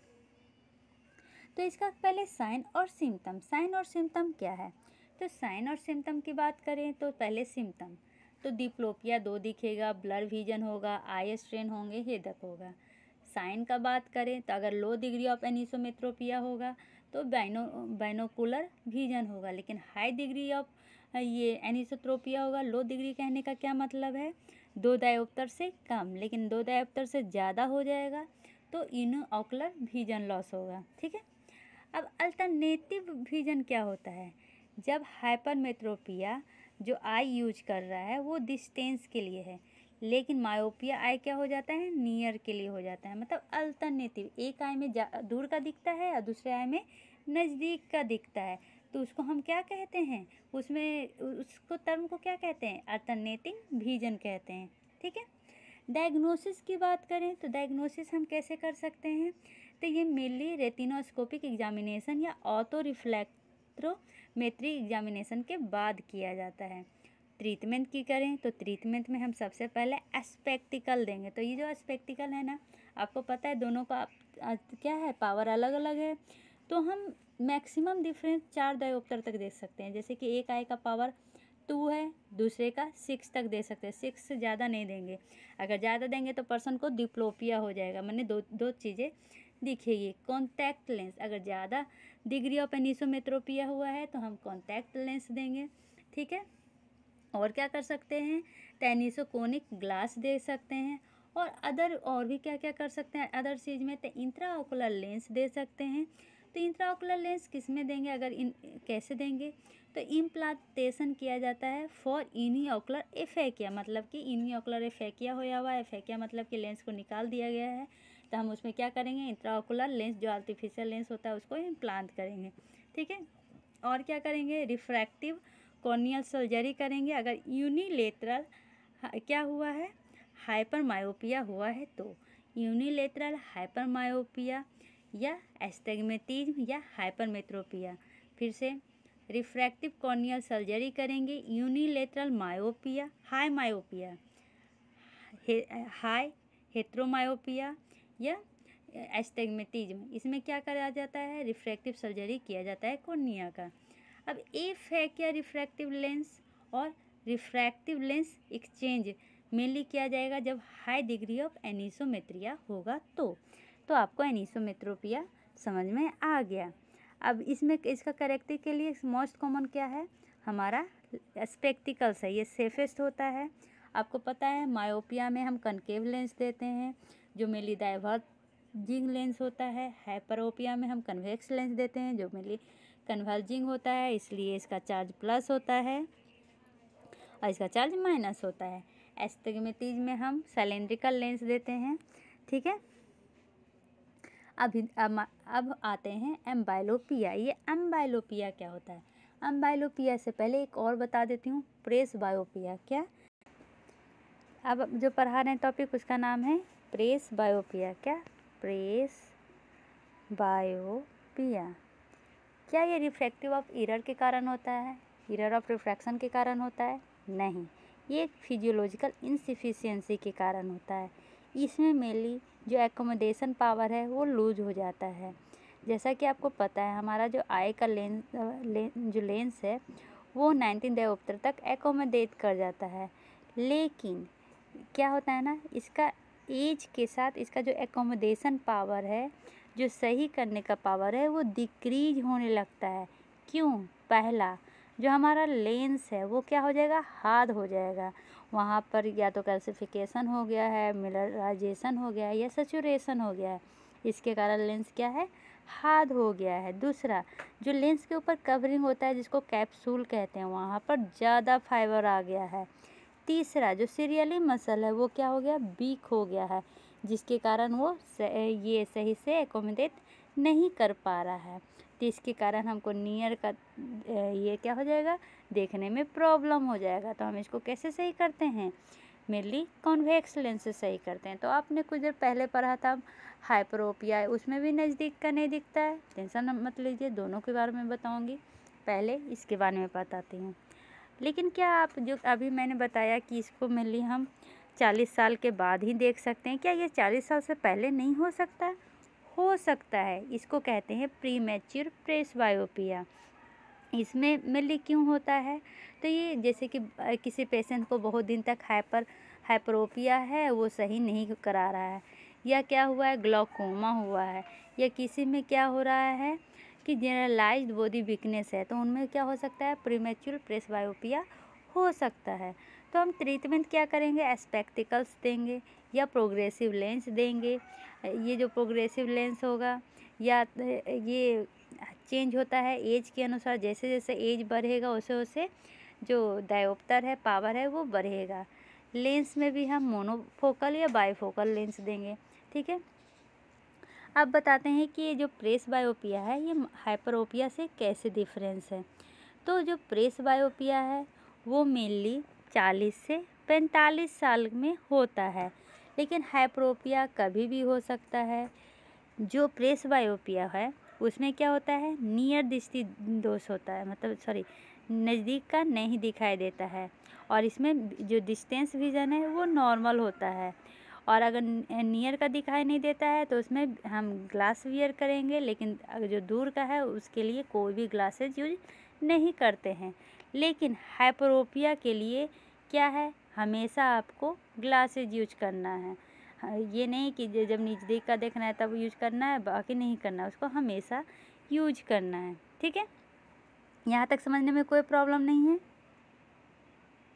तो इसका पहले साइन और सिम्टम। साइन और सिम्टम क्या है, तो साइन और सिम्टम की बात करें तो पहले सिम्टम, तो डिप्लोपिया 2 दिखेगा, ब्लर विजन होगा, आई स्ट्रेन होंगे, हेडेक होगा। साइन का बात करें तो अगर लो डिग्री ऑफ एनिसोमेट्रोपिया होगा तो बाइनोकुलर विजन होगा, लेकिन हाई डिग्री ऑफ ये एनिसोट्रोपिया होगा। लो डिग्री कहने का क्या मतलब है, 2 डायोप्टर से कम, लेकिन 2 डायोप्टर से ज़्यादा हो जाएगा तो इनओकुलर विजन लॉस होगा। ठीक है, अब अल्टरनेटिव विजन क्या होता है, जब हाइपरमेट्रोपिया जो आई यूज कर रहा है वो डिस्टेंस के लिए है, लेकिन मायोपिया आई क्या हो जाता है, नियर के लिए हो जाता है। मतलब अल्टरनेटिव, एक आई में दूर का दिखता है और दूसरे आई में नज़दीक का दिखता है, तो उसको हम क्या कहते हैं, उसमें उसको टर्म को क्या कहते हैं, अल्टरनेटिंग विजन कहते हैं। ठीक है, डायग्नोसिस की बात करें तो डायग्नोसिस हम कैसे कर सकते हैं, तो ये मेनली रेटिनोस्कोपिक एग्जामिनेशन या ऑटो रिफ्लेक्ट्रोमेट्री एग्जामिनेशन के बाद किया जाता है। ट्रीटमेंट की करें तो ट्रीटमेंट में हम सबसे पहले स्पेक्टिकल देंगे। तो ये जो स्पेक्टिकल है ना, आपको पता है दोनों का क्या है, पावर अलग अलग है, तो हम मैक्सिमम डिफरेंस 4 डायोप्टर तक देख सकते हैं। जैसे कि एक आई का पावर 2 है, दूसरे का 6 तक दे सकते हैं, 6 से ज़्यादा नहीं देंगे। अगर ज़्यादा देंगे तो पर्सन को डिप्लोपिया हो जाएगा, मैंने दो चीज़ें दिखेगी। कॉन्टैक्ट लेंस, अगर ज़्यादा डिग्री ऑफ एनिसोमेट्रोपिया हुआ है तो हम कॉन्टैक्ट लेंस देंगे। ठीक है, और क्या कर सकते हैं, टेनिसोकोनिक ग्लास दे सकते हैं, और अदर और भी क्या क्या कर सकते हैं अदर चीज़ में, तो इंट्राओकुलर लेंस दे सकते हैं। तो इंट्राओकुलर लेंस किस में देंगे, अगर कैसे देंगे, तो इम्प्लांटेशन किया जाता है फॉर इनिओकुलर एफेकिया, मतलब कि इनिओकुलर एफेकिया होया हुआ है, एफेकिया मतलब कि लेंस को निकाल दिया गया है, तो हम उसमें क्या करेंगे, इंट्राओकुलर लेंस जो आर्टिफिशियल लेंस होता है उसको इम्प्लांट करेंगे। ठीक है, और क्या करेंगे, रिफ्रैक्टिव कॉर्नियल सर्जरी करेंगे अगर यूनिलेटरल क्या हुआ है, हाइपर मायोपिया हुआ है, तो यूनिलेटरल हाइपर मायोपिया या एस्टिग्मेटिज्म या हाइपरमेट्रोपिया। फिर से रिफ्रैक्टिव कॉर्नियल सर्जरी करेंगे unilateral myopia, high myopia, high heteromyopia या एस्टिग्मेटिज्म, इसमें क्या करा जाता है, रिफ्रैक्टिव सर्जरी किया जाता है कॉर्निया का। अब एफ है क्या, रिफ्रैक्टिव लेंस और रिफ्रैक्टिव लेंस एक्सचेंज मेनली किया जाएगा जब हाई डिग्री ऑफ एनिसोमेट्रिया होगा, तो आपको एनिसोमेट्रोपिया समझ में आ गया। अब इसमें इसका करेक्टिव के लिए मोस्ट कॉमन क्या है, हमारा स्पेक्टिकल्स है, ये सेफेस्ट होता है। आपको पता है मायोपिया में हम कनकेव लेंस देते हैं जो मेनली डाइवर्जिंग लेंस होता है, हाइपरोपिया में हम कन्वेक्स लेंस देते हैं जो मेनली कन्वर्जिंग होता है, इसलिए इसका चार्ज प्लस होता है और इसका चार्ज माइनस होता है। एस्टिग्मेटिज्म में हम सिलेंड्रिकल लेंस देते हैं। ठीक है, अब आते हैं एम्बाइलोपिया। ये एम्बाइलोपिया क्या होता है, एम्बाइलोपिया से पहले एक और बता देती हूँ, प्रेसबायोपिया। क्या, अब जो पढ़ा रहे हैं टॉपिक उसका नाम है प्रेसबायोपिया। क्या, प्रेसबायोपिया। क्या ये रिफ्रैक्टिव ऑफ एरर के कारण होता है, एरर ऑफ रिफ्रैक्शन के कारण होता है? नहीं, ये फिजियोलॉजिकल इनसफिशिएंसी के कारण होता है। इसमें मेनली जो एकोमोडेशन पावर है वो लूज हो जाता है। जैसा कि आपको पता है हमारा जो आई का जो लेंस है वो 19 डायोप्टर तक एकोमोडेट कर जाता है, लेकिन क्या होता है ना, इसका एज के साथ इसका जो एकोमोडेशन पावर है, जो सही करने का पावर है, वो डिक्रीज होने लगता है। क्यों? पहला जो हमारा लेंस है वो क्या हो जाएगा, हार्ड हो जाएगा, वहाँ पर या तो कैल्सिफिकेशन हो गया है, मिनरलाइजेशन हो गया है या सैचुरेशन हो गया है, इसके कारण लेंस क्या है, हार्ड हो गया है। दूसरा जो लेंस के ऊपर कवरिंग होता है जिसको कैप्सूल कहते हैं, वहाँ पर ज़्यादा फाइबर आ गया है। तीसरा जो सीरियली मसल है वो क्या हो गया, वीक हो गया है, जिसके कारण वो ये सही से एकोमोडेट नहीं कर पा रहा है, तो इसके कारण हमको नियर का ये क्या हो जाएगा, देखने में प्रॉब्लम हो जाएगा। तो हम इसको कैसे सही करते हैं, मेनली कॉन्वेक्स लेंस से सही करते हैं। तो आपने कुछ देर पहले पढ़ा था हाइपरोपिया, उसमें भी नज़दीक का नहीं दिखता है, टेंशन मत लीजिए, दोनों के बारे में बताऊँगी, पहले इसके बारे में बताती हूँ। लेकिन क्या आप जो अभी मैंने बताया कि इसको मेनली हम 40 साल के बाद ही देख सकते हैं, क्या ये 40 साल से पहले नहीं हो सकता? हो सकता है। इसको कहते हैं प्रीमैच्योर प्रेसबायोपिया। इसमें मेनली क्यों होता है, तो ये जैसे कि किसी पेशेंट को बहुत दिन तक हाइपरोपिया है, वो सही नहीं करा रहा है, या क्या हुआ है, ग्लाउकोमा हुआ है, या किसी में क्या हो रहा है कि जनरलाइज्ड बॉडी वीकनेस है, तो उनमें क्या हो सकता है, प्रीमैच्योर प्रेसबायोपिया हो सकता है। तो हम ट्रीटमेंट क्या करेंगे, स्पेक्टिकल्स देंगे या प्रोग्रेसिव लेंस देंगे। ये जो प्रोग्रेसिव लेंस होगा या ये चेंज होता है एज के अनुसार, जैसे जैसे एज बढ़ेगा वैसे वैसे जो डायोप्टर है पावर है वो बढ़ेगा। लेंस में भी हम मोनोफोकल या बाईफोकल लेंस देंगे। ठीक है, अब बताते हैं कि ये जो प्रेसबायोपिया है ये हाइपरोपिया से कैसे डिफरेंस है। तो जो प्रेसबायोपिया है वो मेनली 40 से 45 साल में होता है, लेकिन हाइपरोपिया कभी भी हो सकता है। जो प्रेसबायोपिया है उसमें क्या होता है, नियर दृष्टि दोष होता है, मतलब नज़दीक का नहीं दिखाई देता है, और इसमें जो डिस्टेंस विज़न है वो नॉर्मल होता है, और अगर नियर का दिखाई नहीं देता है तो उसमें हम ग्लास वियर करेंगे, लेकिन अगर जो दूर का है उसके लिए कोई भी ग्लासेज यूज नहीं करते हैं। लेकिन हाइपरोपिया के लिए क्या है, हमेशा आपको ग्लासेज यूज करना है। ये नहीं कि जब नज़दीक का देखना है तब यूज करना है, बाकी नहीं करना है, उसको हमेशा यूज करना है। ठीक है, यहाँ तक समझने में कोई प्रॉब्लम नहीं है।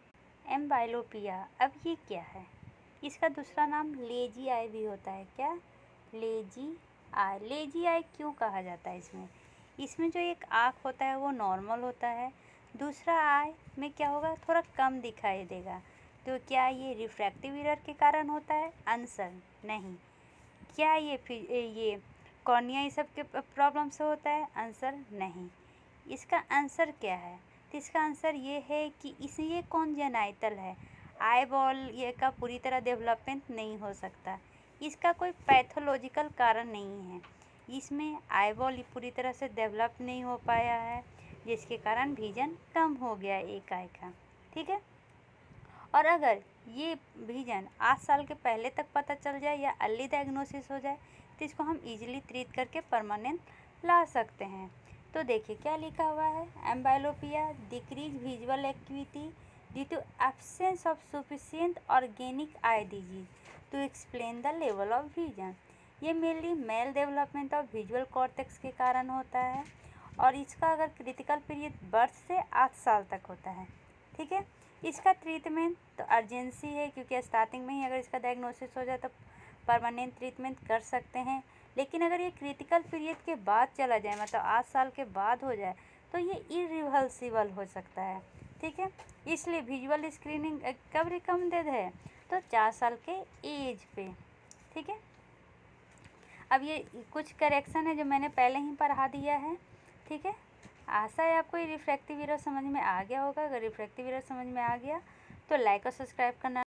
एम्बाइलोपिया। अब ये क्या है? इसका दूसरा नाम लेजी आई भी होता है। क्या? Lazy I. लेजी आई क्यों कहा जाता है इसमें जो एक आँख होता है वो नॉर्मल होता है, दूसरा आई में क्या होगा, थोड़ा कम दिखाई देगा। तो क्या ये रिफ्रैक्टिव एरर के कारण होता है? आंसर नहीं। क्या ये कॉर्निया ये सब के प्रॉब्लम से होता है? आंसर नहीं। इसका आंसर क्या है? तो इसका आंसर ये है कि ये कॉन्जेनाइटल है। आई बॉल ये का पूरी तरह डेवलपमेंट नहीं हो सकता, इसका कोई पैथोलॉजिकल कारण नहीं है। इसमें आई बॉल पूरी तरह से डेवलप नहीं हो पाया है, जिसके कारण विजन कम हो गया एक आई का। ठीक है। और अगर ये विजन 8 साल के पहले तक पता चल जाए या अर्ली डायग्नोसिस हो जाए तो इसको हम इजीली ट्रीट करके परमानेंट ला सकते हैं। तो देखिए क्या लिखा हुआ है, amblyopia decrease visual activity due to absence of sufficient organic eye disease to explain the level of vision. ये mainly maldevelopment of visual cortex के कारण होता है और इसका अगर क्रिटिकल पीरियड बर्थ से 8 साल तक होता है। ठीक है। इसका ट्रीटमेंट तो अर्जेंसी है, क्योंकि स्टार्टिंग में ही अगर इसका डायग्नोसिस हो जाए तो परमानेंट ट्रीटमेंट कर सकते हैं। लेकिन अगर ये क्रिटिकल पीरियड के बाद चला जाए, मतलब 8 साल के बाद हो जाए, तो ये इरिवर्सिबल हो सकता है। ठीक है। इसलिए विजुअल स्क्रीनिंग कब रिकमेंडेड है? तो 4 साल के एज पे। ठीक है। अब ये कुछ करेक्शन है जो मैंने पहले ही पढ़ा दिया है। ठीक है। आशा है आपको ये रिफ्रैक्टिव एरर समझ में आ गया होगा। अगर रिफ्रैक्टिव एरर समझ में आ गया तो लाइक और सब्सक्राइब करना